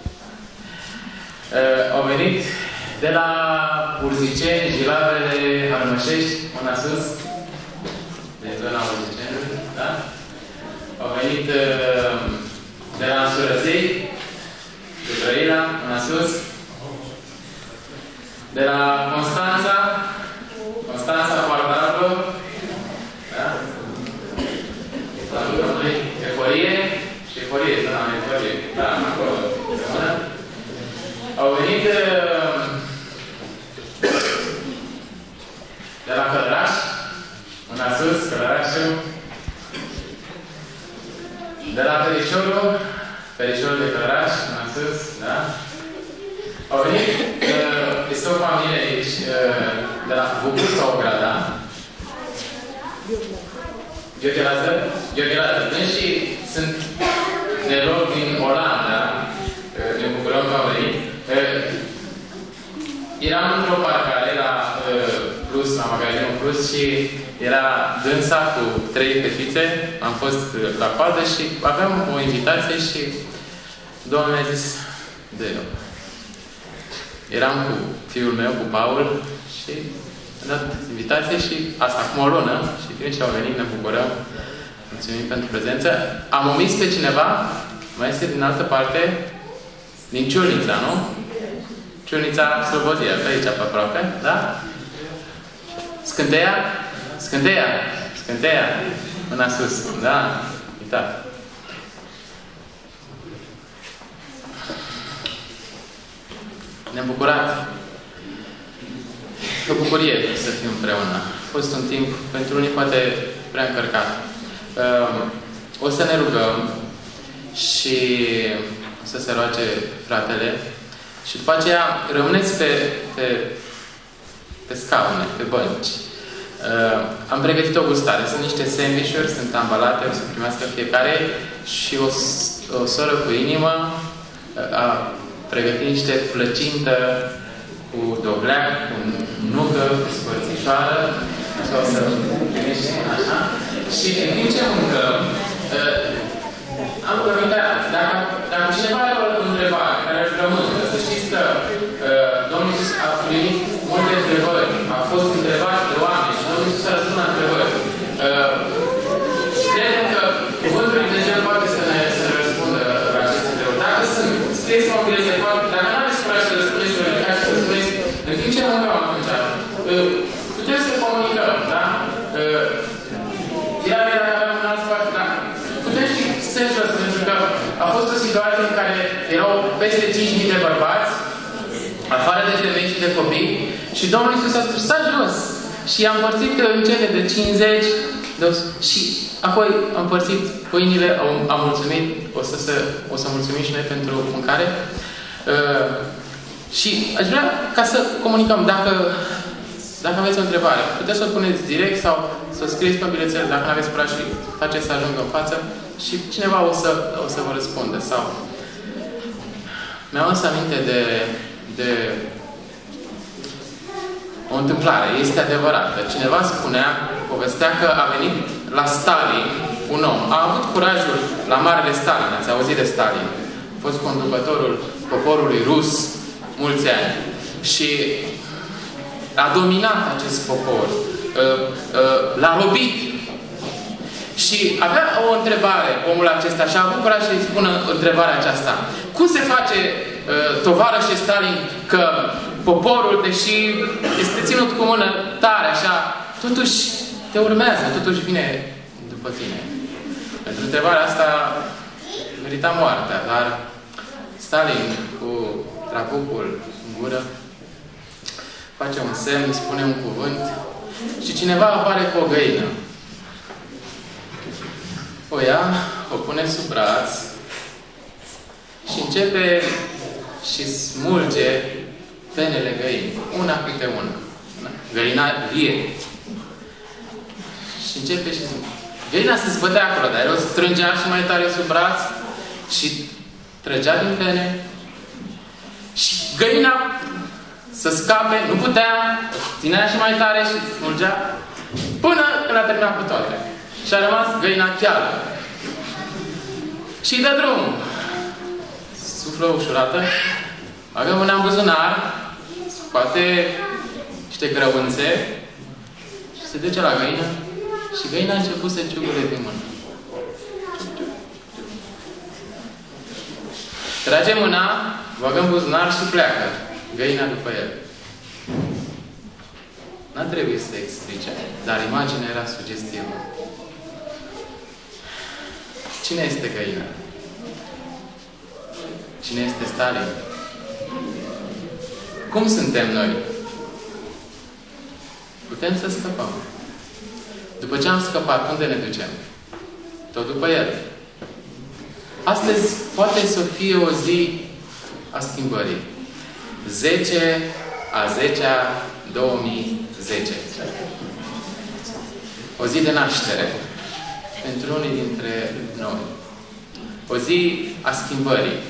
[SPEAKER 1] Au venit de la Urziceni, Gilavele, Armășești, una sus. De zona Urziceni, da? Au venit de la Surăței, de Brăila, una sus. De la Constanța, Pardarlo, da? Eforie, da, Eforie, da, acolo, au venit de la Călăraș, una sus, Călărașul, de la Perișorul de Călăraș, una sus, da? Au venit, este o familie aici, de la Bucur sau Grada? Gheorghe și sunt neloc din Olanda, ne bucurăm că au venit. Eram într-o parcare la Plus, la magazinul Plus, și era dânsa cu 3 fetițe, am fost la coadă și aveam o invitație și Domnul mi-a zis, eram cu fiul meu, cu Paul, și am dat invitație și asta, acum o lună, și din ce au venit, ne bucurăm. Mulțumim pentru prezență. Am omis pe cineva, mai este din altă parte, din Ciurnița, nu? Ciurnița, Slobozia, pe aici, pe aproape, da? Scânteia, până sus, da? Uitați. Ne-am bucurat. E o bucurie să fim împreună. A fost un timp, pentru unii poate prea încărcat. O să ne rugăm și o să se roage fratele și după aceea rămâneți pe scaune, pe bănci. Am pregătit o gustare. Sunt niște sandwich-uri, sunt ambalate, o să primească fiecare, și o soră cu inimă a pregătit niște plăcintă cu dovleac, cu nucă, cu spărțișoară, așa o să primești, așa. Și în timp ce mâncăm, am urmărit, dacă cineva are o întrebare care își rămână, să știți că Domnul Iisus a primit multe întrebări, a fost întrebat de oameni și Domnul Iisus a răspuns la întrebări. Credem că Cuvântul Lui Dumnezeu poate să ne răspundă la aceste întrebări. Dacă sunt, scrieți-mă un bilet de fapt, dacă nu aveți curaj să răspundeți și ridicați să răspundeți, în timp ce mâncăm atunci, putem să comunicăm, da? Era bine dacă aveam un alt sfat, da? Putem și sensul ăsta, pentru că a fost o situație în care erau peste 5.000 de bărbați, afară de femei și de copii, și Domnul Iisus a spus, stați jos! Și i-a împărțit în cele de 50, și apoi am împărțit pâinile, am mulțumit, o să mulțumim și noi pentru mâncare. Și aș vrea ca să comunicăm, dacă aveți o întrebare, puteți să o puneți direct sau să o scrieți pe bilețel, dacă nu aveți curaj, și faceți să ajungă în față și cineva o să vă răspundă. Sau mi-am adus aminte de o întâmplare, este adevărată. Cineva povestea că a venit la Stalin un om. A avut curajul la Marele Stalin, ați auzit de Stalin. A fost conducătorul poporului rus mulți ani. Și a dominat acest popor. L-a robit. Și avea o întrebare, omul acesta, și a avut curaj să-i spună întrebarea aceasta. Cum se face, tovarășe Stalin, că poporul, deși este ținut cu mână tare, așa, totuși te urmează, totuși vine după tine? Pentru întrebarea asta merita moartea, dar Stalin, cu trabucul în gură, face un semn, spune un cuvânt și cineva apare cu o găină. O ia, o pune sub braț și începe și smulge penele găinii, una câte una. Găina vie. Și începe și zice, găina se zbătea acolo, dar el o strângea și mai tare sub braț și trăgea din pene și găina să scape, nu putea, ținea și mai tare și smulgea până când a terminat cu toate. Și a rămas găina cheală. Și îi dă drumul. Suflă ușurată, bagă mâna în buzunar, scoate niște grăunțe și se duce la găină și găina a început să ciugule pe mână. Trage mâna, bagă în buzunar și pleacă. Găina după el. N-a trebuit să explice, dar imaginea era sugestivă. Cine este găina? Cine este Stalin? Cum suntem noi? Putem să scăpăm. După ce am scăpat, unde ne ducem? Tot după el. Astăzi poate să fie o zi a schimbării. 10/10/2010. O zi de naștere pentru unii dintre noi. O zi a schimbării.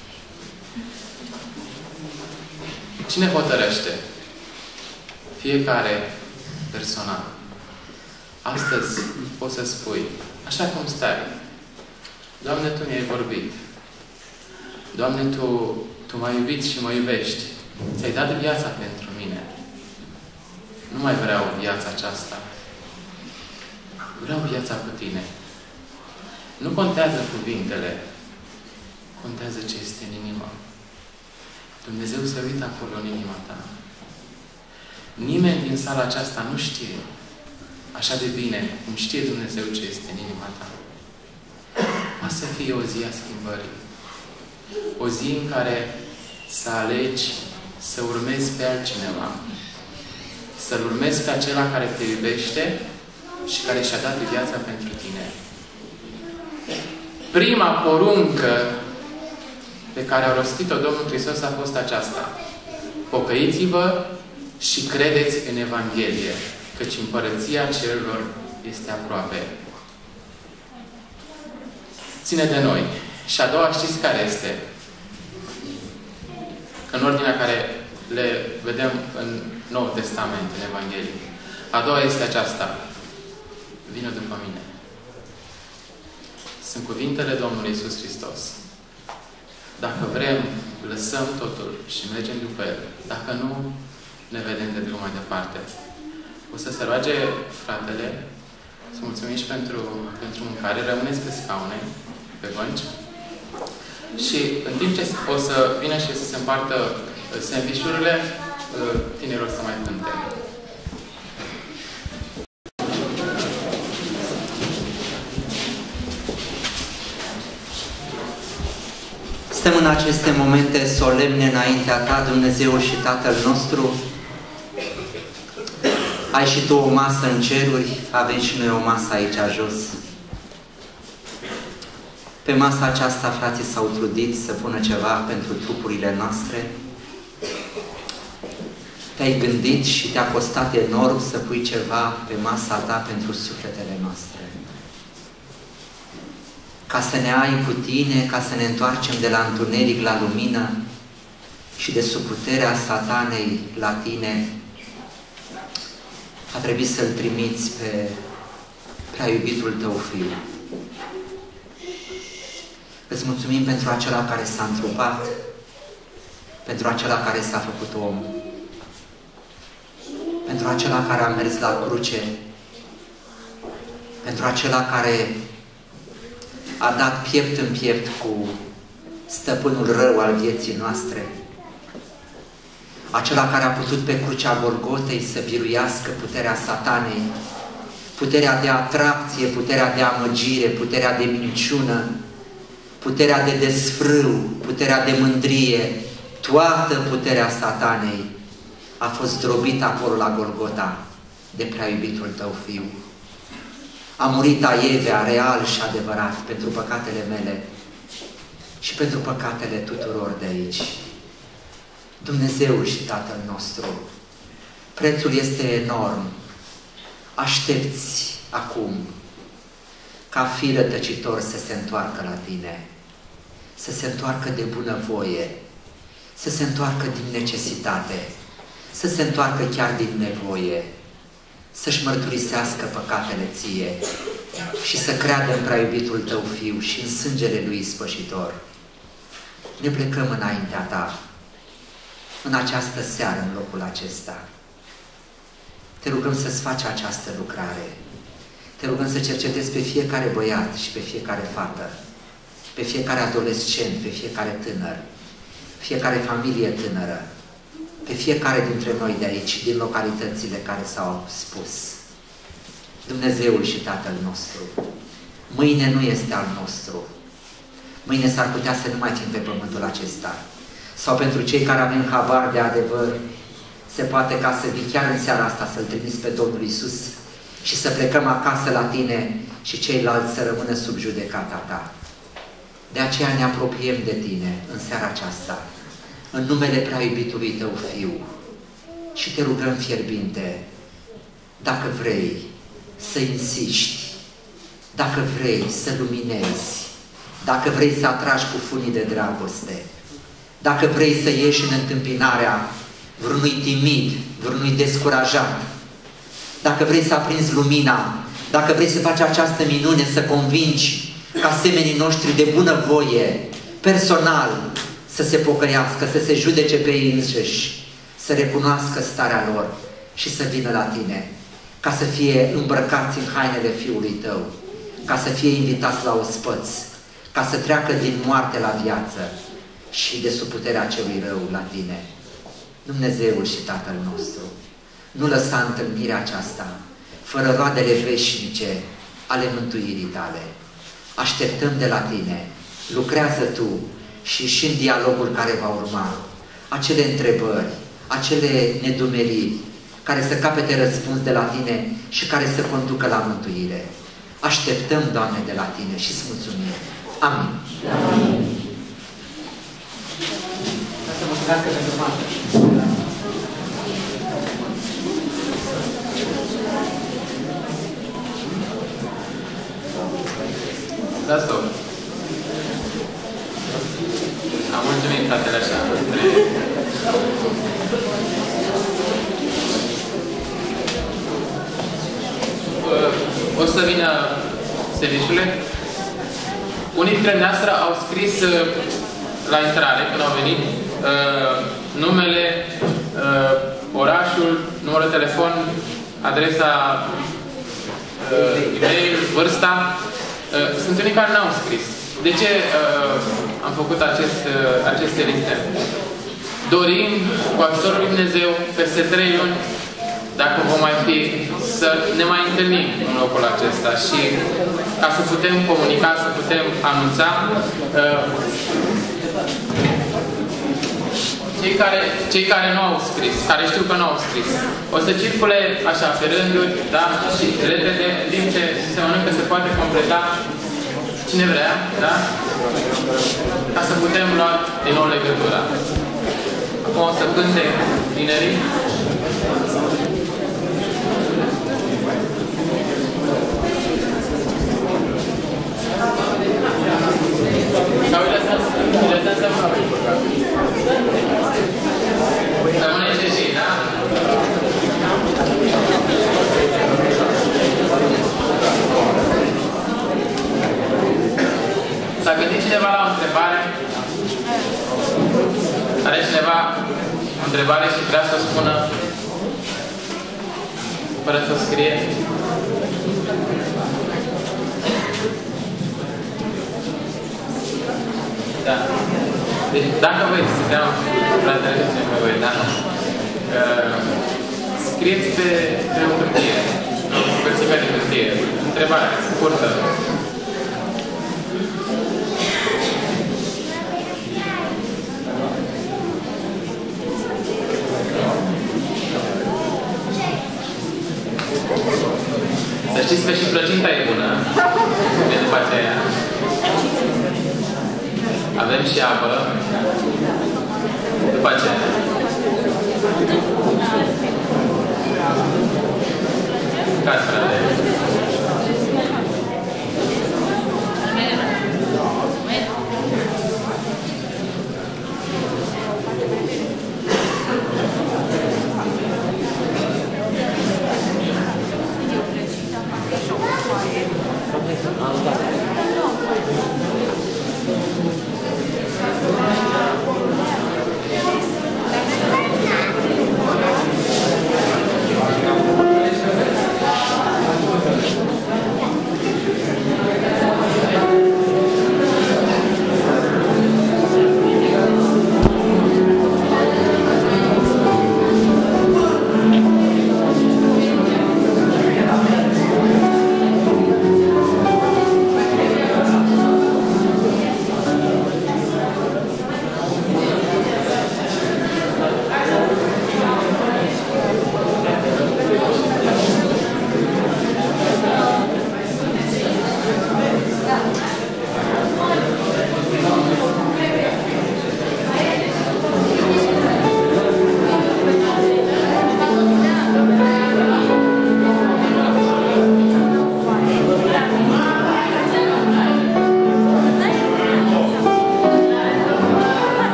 [SPEAKER 1] Cine hotărăște? Fiecare personal. Astăzi poți să spui, așa cum stai, Doamne, Tu mi-ai vorbit. Doamne, Tu m-ai iubit și mă iubești. Ți-ai dat viața pentru mine. Nu mai vreau viața aceasta. Vreau viața cu Tine. Nu contează cuvintele. Contează ce este în inimă. Dumnezeu se uită acolo în inima ta. Nimeni din sala aceasta nu știe așa de bine cum știe Dumnezeu ce este în inima ta. O să fie o zi a schimbării. O zi în care să alegi să urmezi pe altcineva. Să-L urmezi pe acela care te iubește și care și-a dat viața pentru tine. Prima poruncă pe care a rostit-o Domnul Hristos a fost aceasta. Pocăiți-vă și credeți în Evanghelie, căci împărăția cerurilor este aproape. Ține de noi. Și a doua știți care este? În ordinea care le vedem în Noul Testament, în Evanghelie. A doua este aceasta. Vină după mine. Sunt cuvintele Domnului Iisus Hristos. Dacă vrem, lăsăm totul și mergem după El. Dacă nu, ne vedem de drum mai departe. O să se roage fratele să mulțumim și pentru mâncare. Rămâneți pe scaune, pe bănci. Și în timp ce o să vină și să se împartă sandvișurile, tinerii o să mai cânte.
[SPEAKER 4] Stăm în aceste momente solemne înaintea Ta, Dumnezeu și Tatăl nostru. Ai și Tu o masă în ceruri, avem și noi o masă aici jos. Pe masa aceasta, frații s-au trudit să pună ceva pentru trupurile noastre. Te-ai gândit și te-a costat enorm să pui ceva pe masa Ta pentru sufletele noastre. Ca să ne ai cu Tine, ca să ne întoarcem de la întuneric la lumină și de sub puterea satanei la Tine, a trebuit să-L trimiți pe prea iubitul Tău Fiu. Îți mulțumim pentru acela care s-a întrupat, pentru acela care s-a făcut om, pentru acela care a mers la cruce, pentru acela care a dat piept în piept cu stăpânul rău al vieții noastre, acela care a putut pe crucea Golgotei să biruiască puterea satanei, puterea de atracție, puterea de amăgire, puterea de minciună, puterea de desfrâu, puterea de mândrie, toată puterea satanei a fost zdrobită acolo la Golgota de prea iubitul tău Fiu. A murit aievea, real și adevărat, pentru păcatele mele și pentru păcatele tuturor de aici. Dumnezeul și Tatăl nostru, prețul este enorm. Aștepți acum ca Fiul rătăcitor să se întoarcă la tine, să se întoarcă de bunăvoie, să se întoarcă din necesitate, să se întoarcă chiar din nevoie, să-și mărturisească păcatele ție și să creadă în prea iubitul tău Fiu și în sângele lui ispășitor. Ne plecăm înaintea ta, în această seară, în locul acesta. Te rugăm să-ți faci această lucrare. Te rugăm să cercetezi pe fiecare băiat și pe fiecare fată, pe fiecare adolescent, pe fiecare tânăr, fiecare familie tânără, pe fiecare dintre noi de aici, din localitățile care s-au spus. Dumnezeul și Tatăl nostru, mâine nu este al nostru. Mâine s-ar putea să nu mai fim pe pământul acesta. Sau pentru cei care avem habar de adevăr, se poate ca să vii chiar în seara asta să-L trimiți pe Domnul Iisus și să plecăm acasă la tine și ceilalți să rămână sub judecata ta. De aceea ne apropiem de tine în seara aceasta, în numele prea iubitului tău Fiu, și te rugăm fierbinte, dacă vrei să insiști, dacă vrei să luminezi, dacă vrei să atragi cu funii de dragoste, dacă vrei să ieși în întâmpinarea vreunui timid, vreunui descurajat, dacă vrei să aprinzi lumina, dacă vrei să faci această minune, să convingi ca semenii noștri de bunăvoie, personal, să se pocăiască, să se judece pe ei înșiși, să recunoască starea lor și să vină la tine, ca să fie îmbrăcați în hainele Fiului tău, ca să fie invitați la ospăț, ca să treacă din moarte la viață și de sub puterea celui rău la tine. Dumnezeul și Tatăl nostru, nu lăsa întâlnirea aceasta fără roadele veșnice ale mântuirii tale. Așteptăm de la tine, lucrează tu și în dialogul care va urma, acele întrebări, acele nedumeriri, care să capete răspuns de la tine și care să conducă la mântuire. Așteptăm, Doamne, de la tine și îți mulțumim. Amin. Amin. Să mulțumească pentru mare.
[SPEAKER 1] Da, stop. Am mulțumit, fratele, așa. O să vină serviciule. Unii dintre noastre au scris la intrare, când au venit, numele, orașul, numărul de telefon, adresa, e-mail, vârsta. Sunt unii care n-au scris. De ce am făcut aceste liste? Dorim, cu ajutorul lui Dumnezeu, peste 3 luni, dacă vom mai fi, să ne mai întâlnim în locul acesta și ca să putem comunica, să putem anunța. Cei care nu au scris, care știu că nu au scris, o să circule așa pe rânduri, da? Și repede, în timp ce se mănâncă, se poate completa cine vrea, da? Ca să putem lua din nou legătura. Acum o să cânte tinerii. Sau îi lăsăm să mă rămâne ce și, da? S-a gândit cineva la o întrebare? Are cineva o întrebare și vrea să o spună fără să o scrie? Da. Deci, dacă voi să fratele, pe voi, da? Scrieți pe o hârtie, o hârtie de hârtie. Întrebare scurtă. știți că și plăcinta e bună. De după aceea. Avem și apă. După aceea. Cați, frate.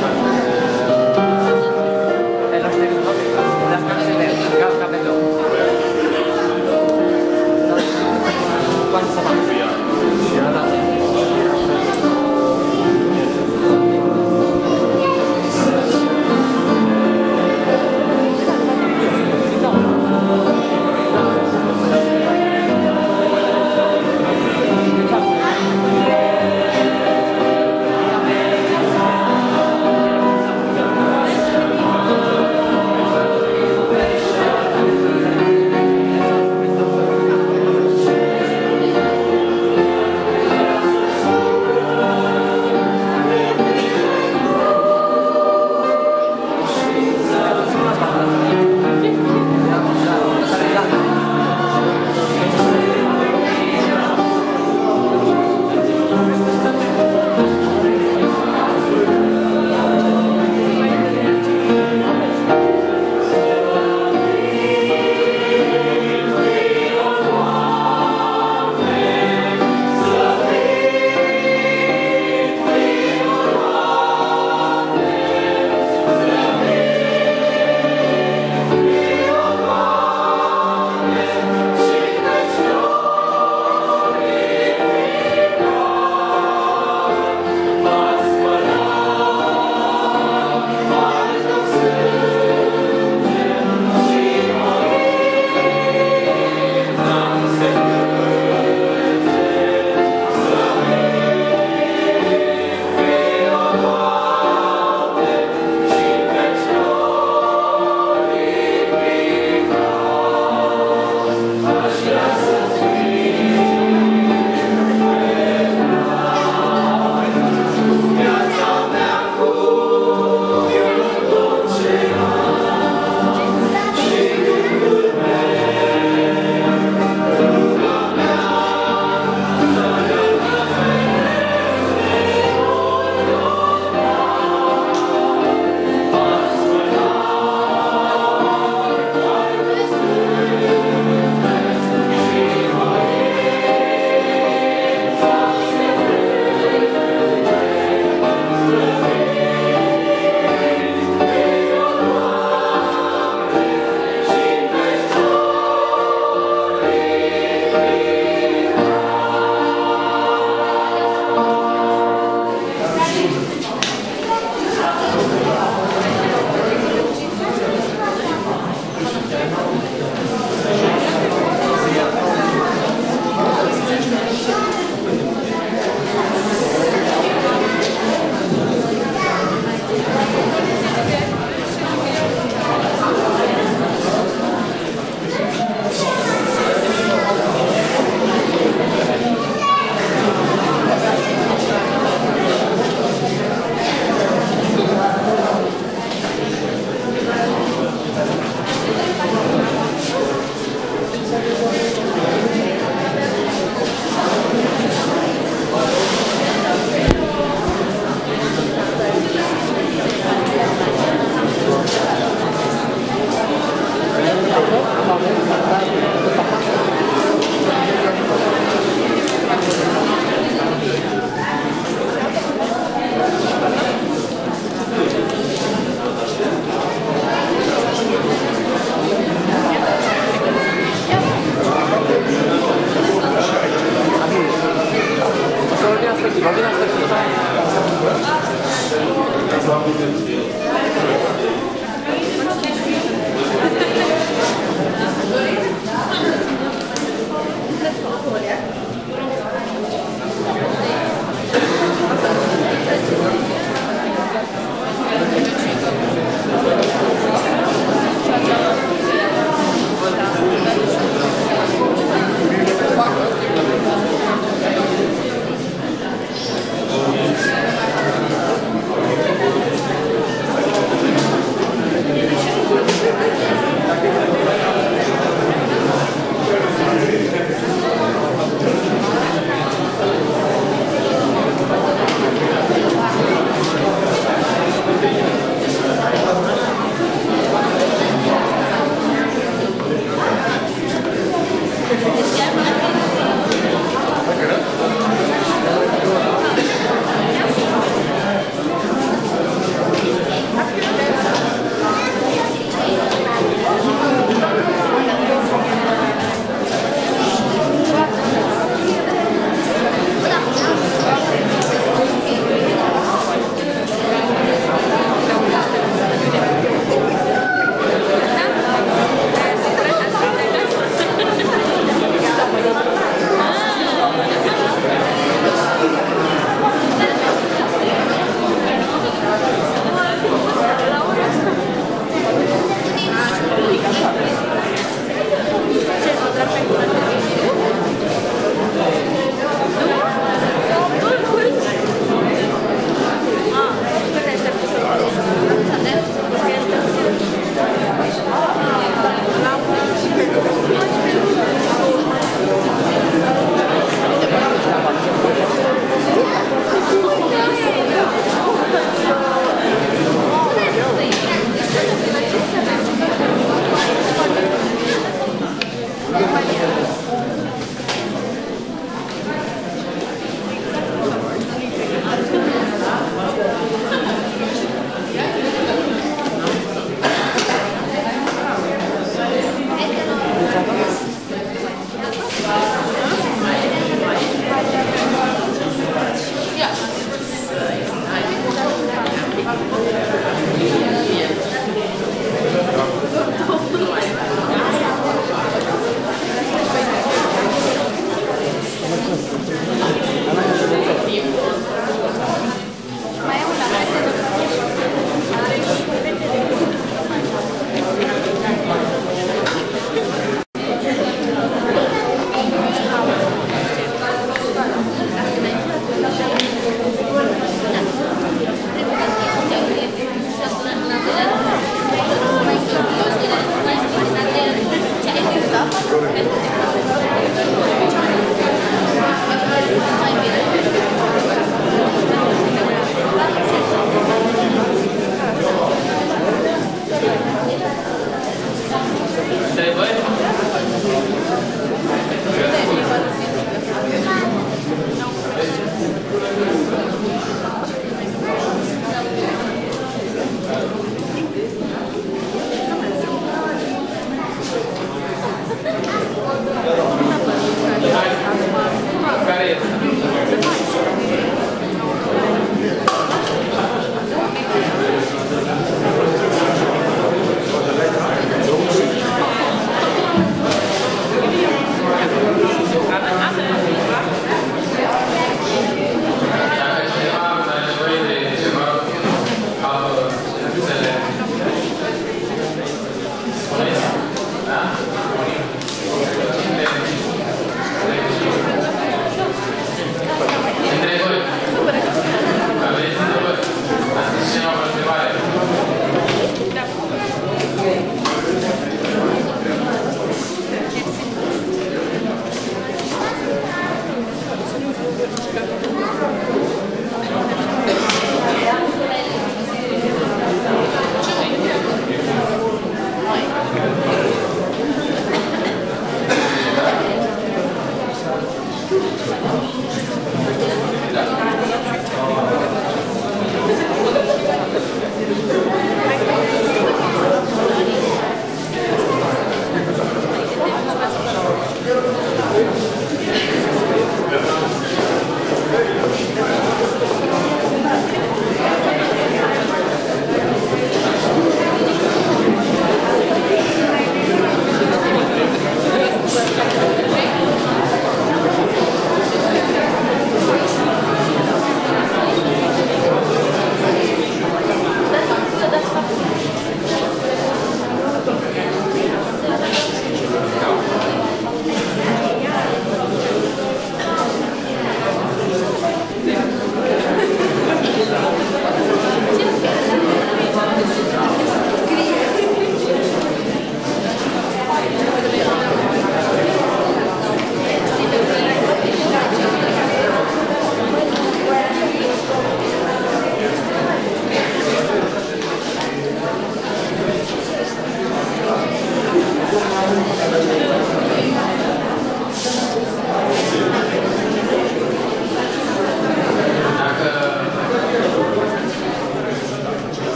[SPEAKER 5] Capello.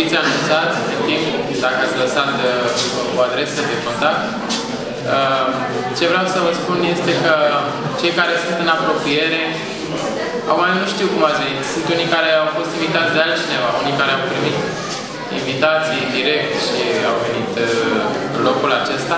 [SPEAKER 1] fiți anunțați în timp, dacă ați lăsat o adresă de contact. Ce vreau să vă spun este că cei care sunt în apropiere, nu știu cum ați venit, sunt unii care au fost invitați de altcineva, unii care au primit invitații direct și au venit în locul acesta.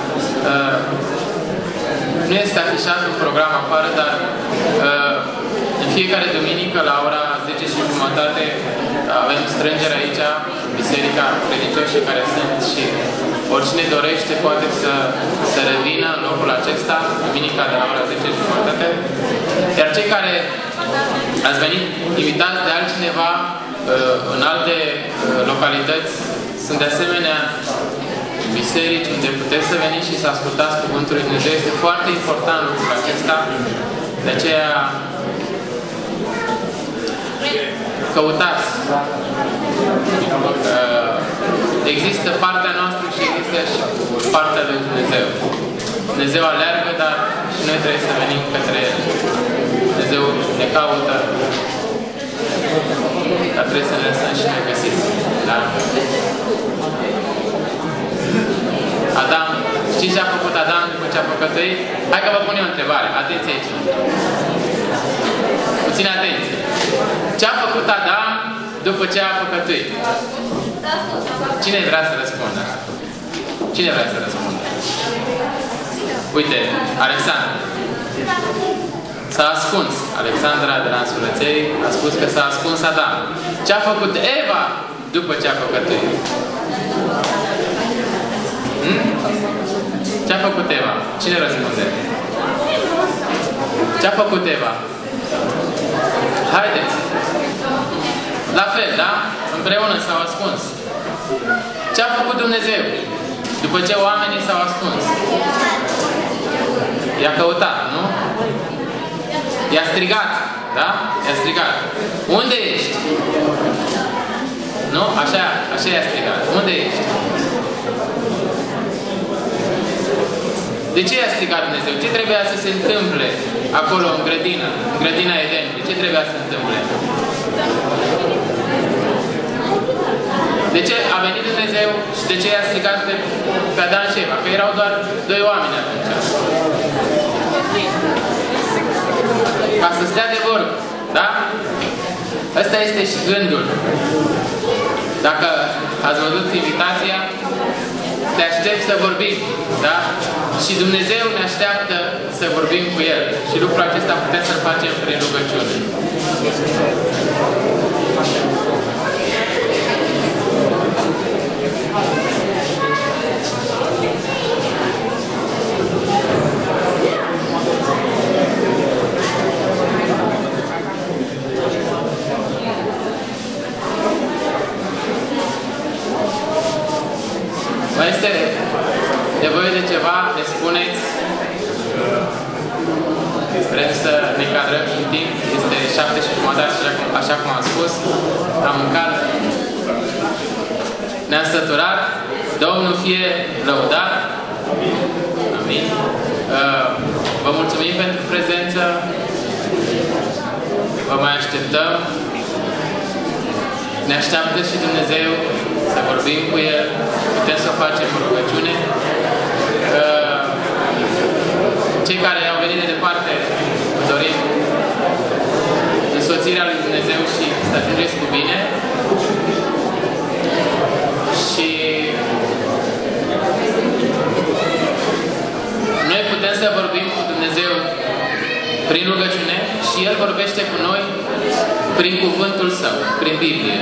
[SPEAKER 1] Nu este afișat un program afară, dar în fiecare duminică la ora 10:30 avem strângere aici, biserica, credincioșii care sunt și oricine dorește poate să revină în locul acesta, duminica de la ora 10:30. Iar cei care ați venit invitați de altcineva în alte localități, sunt de asemenea biserici unde puteți să veniți și să ascultați Cuvântul lui Dumnezeu. Este foarte important lucrul acesta, de aceea căutați. Există partea noastră și există și partea lui Dumnezeu. Dumnezeu aleargă, dar și noi trebuie să venim către El. Dumnezeu ne caută, dar trebuie să ne lăsăm și noi găsiți. Da? Adam, știți ce a făcut Adam după ce a păcătuit? Hai că vă pun eu o întrebare. Atenție aici. Puțină atenție. Ce a făcut Adam după ce a păcătuit? Cine vrea să răspundă? Cine vrea să răspundă? Uite, Alexandru. S-a ascuns. Alexandra de la Însurăței a spus că s-a ascuns Adam. Ce a făcut Eva după ce a păcătuit? Ce a făcut Eva? Cine răspunde? Ce a făcut Eva? Haideți! La fel, da? Împreună s-au ascuns. Ce a făcut Dumnezeu? După ce oamenii s-au ascuns. I-a căutat, nu? I-a strigat, da? I-a strigat. Unde ești? Nu? Așa i-a strigat. Unde ești? De ce i-a strigat Dumnezeu? Ce trebuia să se întâmple acolo, în grădina Edenului? Ce trebuia să se întâmple? De ce a venit Dumnezeu și de ce i-a strigat pe Adam și Eva? Că erau doar doi oameni atunci. Ca să stea de vorbă. Da? Ăsta este și gândul. Dacă ați văzut invitația, te aștept să vorbim. Da? Și Dumnezeu ne așteaptă să vorbim cu El. Și lucrul acesta putem să-l facem prin rugăciune. Mai este nevoie de ceva? Ne spuneți? Vrem să ne cadrăm în timp? Este 7:30, așa cum am spus. Am mâncat. Ne-am săturat. Domnul fie lăudat. Amin. Vă mulțumim pentru prezență. Vă mai așteptăm. Ne așteaptă și Dumnezeu să vorbim cu El. Putem să o facem în rugăciune. Cei care au venit de departe, dorim însoțirea lui Dumnezeu și să ajungeți cu bine. Și noi putem să vorbim cu Dumnezeu prin rugăciune și El vorbește cu noi prin cuvântul Său, prin Biblie.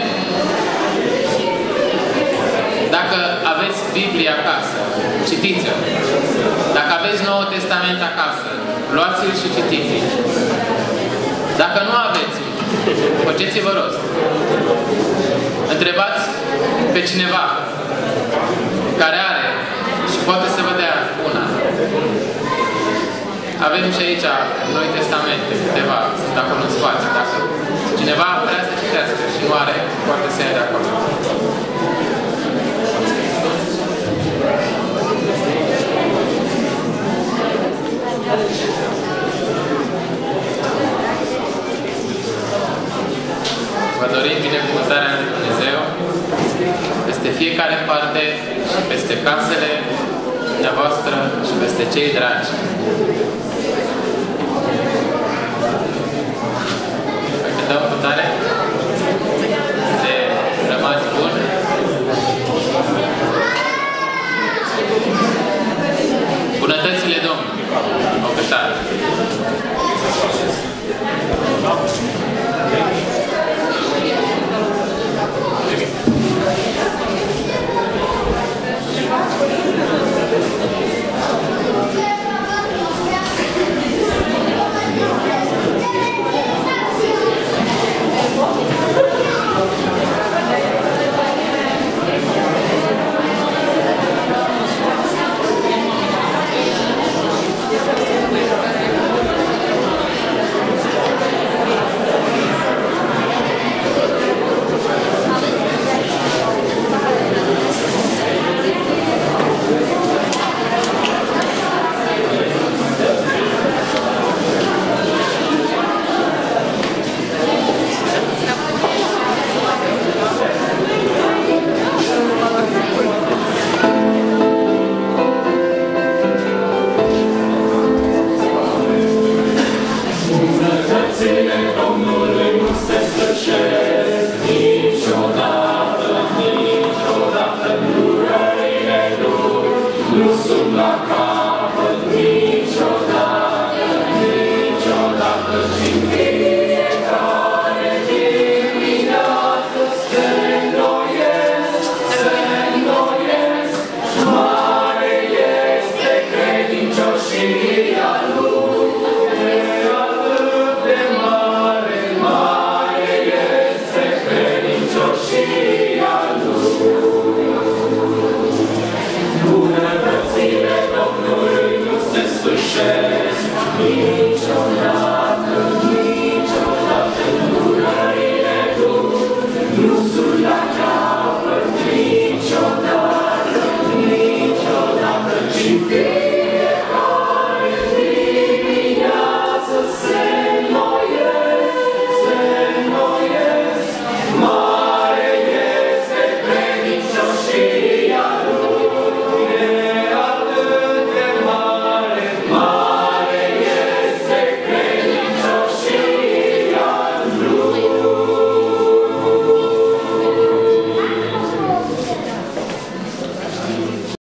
[SPEAKER 1] Dacă aveți Biblie acasă, citiți-o. Dacă aveți Noul Testament acasă, luați-l și citiți-l. Dacă nu aveți, faceți-vă rost. Întrebați pe cineva care are și poate să vă dea una. Avem și aici Noi Testamente, câteva sunt acolo în spate. Dacă cineva vrea să citească și nu are, poate să ia de acolo. Vă dorim binecuvântarea lui Dumnezeu. peste fiecare parte și peste casele dumneavoastră și peste cei dragi. Dăm cu tare.